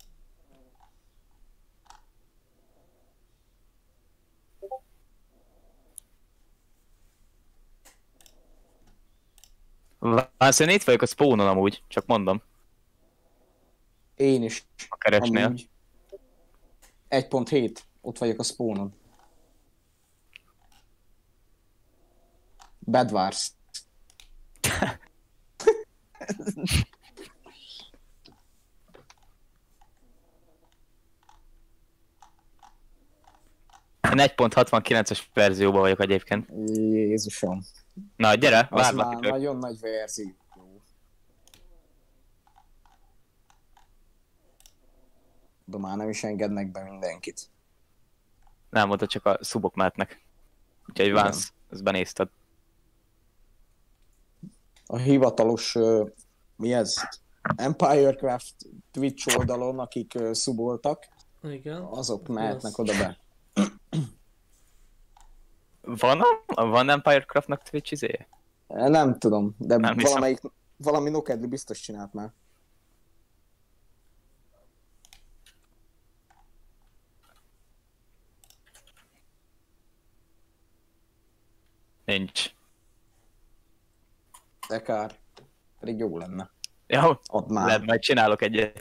Én itt vagyok a spawnon amúgy, csak mondom. Én is. A keresnél. Amúgy 1.7. Ott vagyok a spawnon. Bedwars. Én 1.69-es verzióban vagyok egyébként. Jézusom. Na, gyere, Az várlak már itt. nagyon nagy verzió. De már nem is engednek be mindenkit. Nem, oda csak a szubok mehetnek. Úgyhogy Igen. Vance, ezt benézted. A hivatalos, mi ez? Empirecraft Twitch oldalon, akik szuboltak, Igen. azok mehetnek oda be. Van Empirecraftnak Twitch izéje? Nem tudom, de Nem hiszem. valami Nokedli biztos csinált már. Nincs. De kár. Pedig jó lenne. Jó, Add már. lehet, majd csinálok egyet.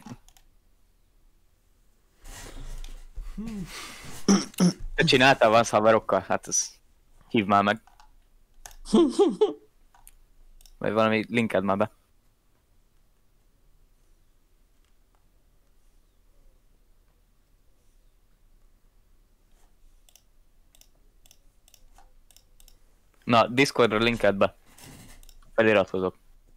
Te csináltál Vance haverokkal? Hát ez... Hívd már meg. Vagy valami linked már be. Na, Discordra linked be. Feliratkozok.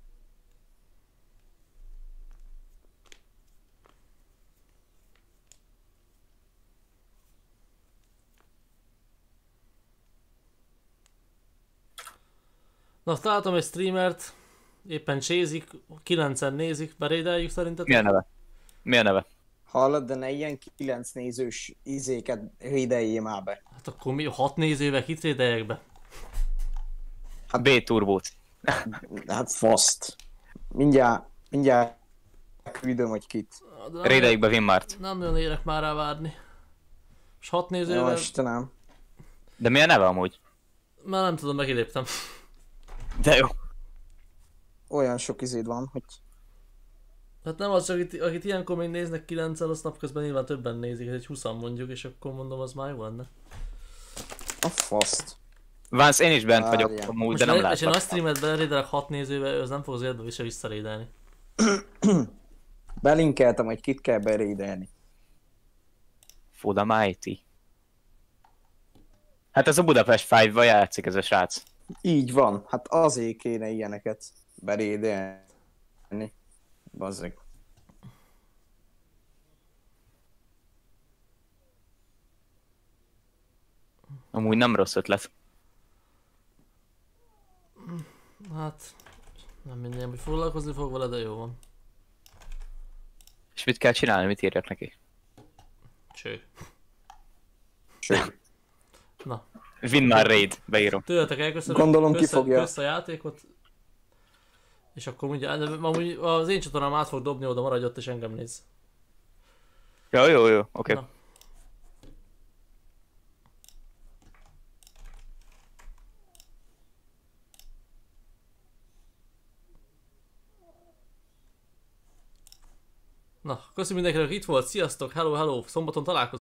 Na, találtam egy streamert, éppen csézik, 9-en nézik, berédeljük szerintetek? Mi a neve? Mi a neve? Hallod, de ne ilyen 9 nézős izéket rédeljél már be. Hát akkor mi 6 nézővel kitrédeljek be? B-turbót. Hát faszt. Mindjárt küldöm, hogy kit. De Rédeljük be Winmart. nem nagyon érek már rá várni. És 6 Jó, nézővel, Istenem. De mi a neve amúgy? már nem tudom, megiléptem. De jó. Olyan sok izéd van, hogy... Hát nem az, csak akit ilyenkor még néznek 9-en, azt napközben nyilván többen nézik, egy 20-an mondjuk, és akkor mondom, az már jó lenne. A faszt. Vance, én is bent vagyok Várjál. amúgy, Most de nem és én látlak. nagy streamet berédelek 6 nézővel, az nem fog az életbe visszarédelni. Belinkeltem, hogy kit kell berédelni. Foda Mighty. Hát ez a Budapest 5-val játszik ez a srác. Így van, hát azért kéne ilyeneket berédelni. Bazzeg. Amúgy nem rossz ötlet. Hát, nem minden, hogy foglalkozni fog vele, de jó van. És mit kell csinálni, mit írjak neki? Cső. Sőt, Na, Win már raid, beírom. tőletek elköszönök, Gondolom, ki fogja. a játékot. És akkor mindjárt, de amúgy az én csatornám át fog dobni, oda maradj ott és engem néz. Jó, oké. Na. Na, köszönöm mindenkinek, itt volt, sziasztok, hello, szombaton találkozunk.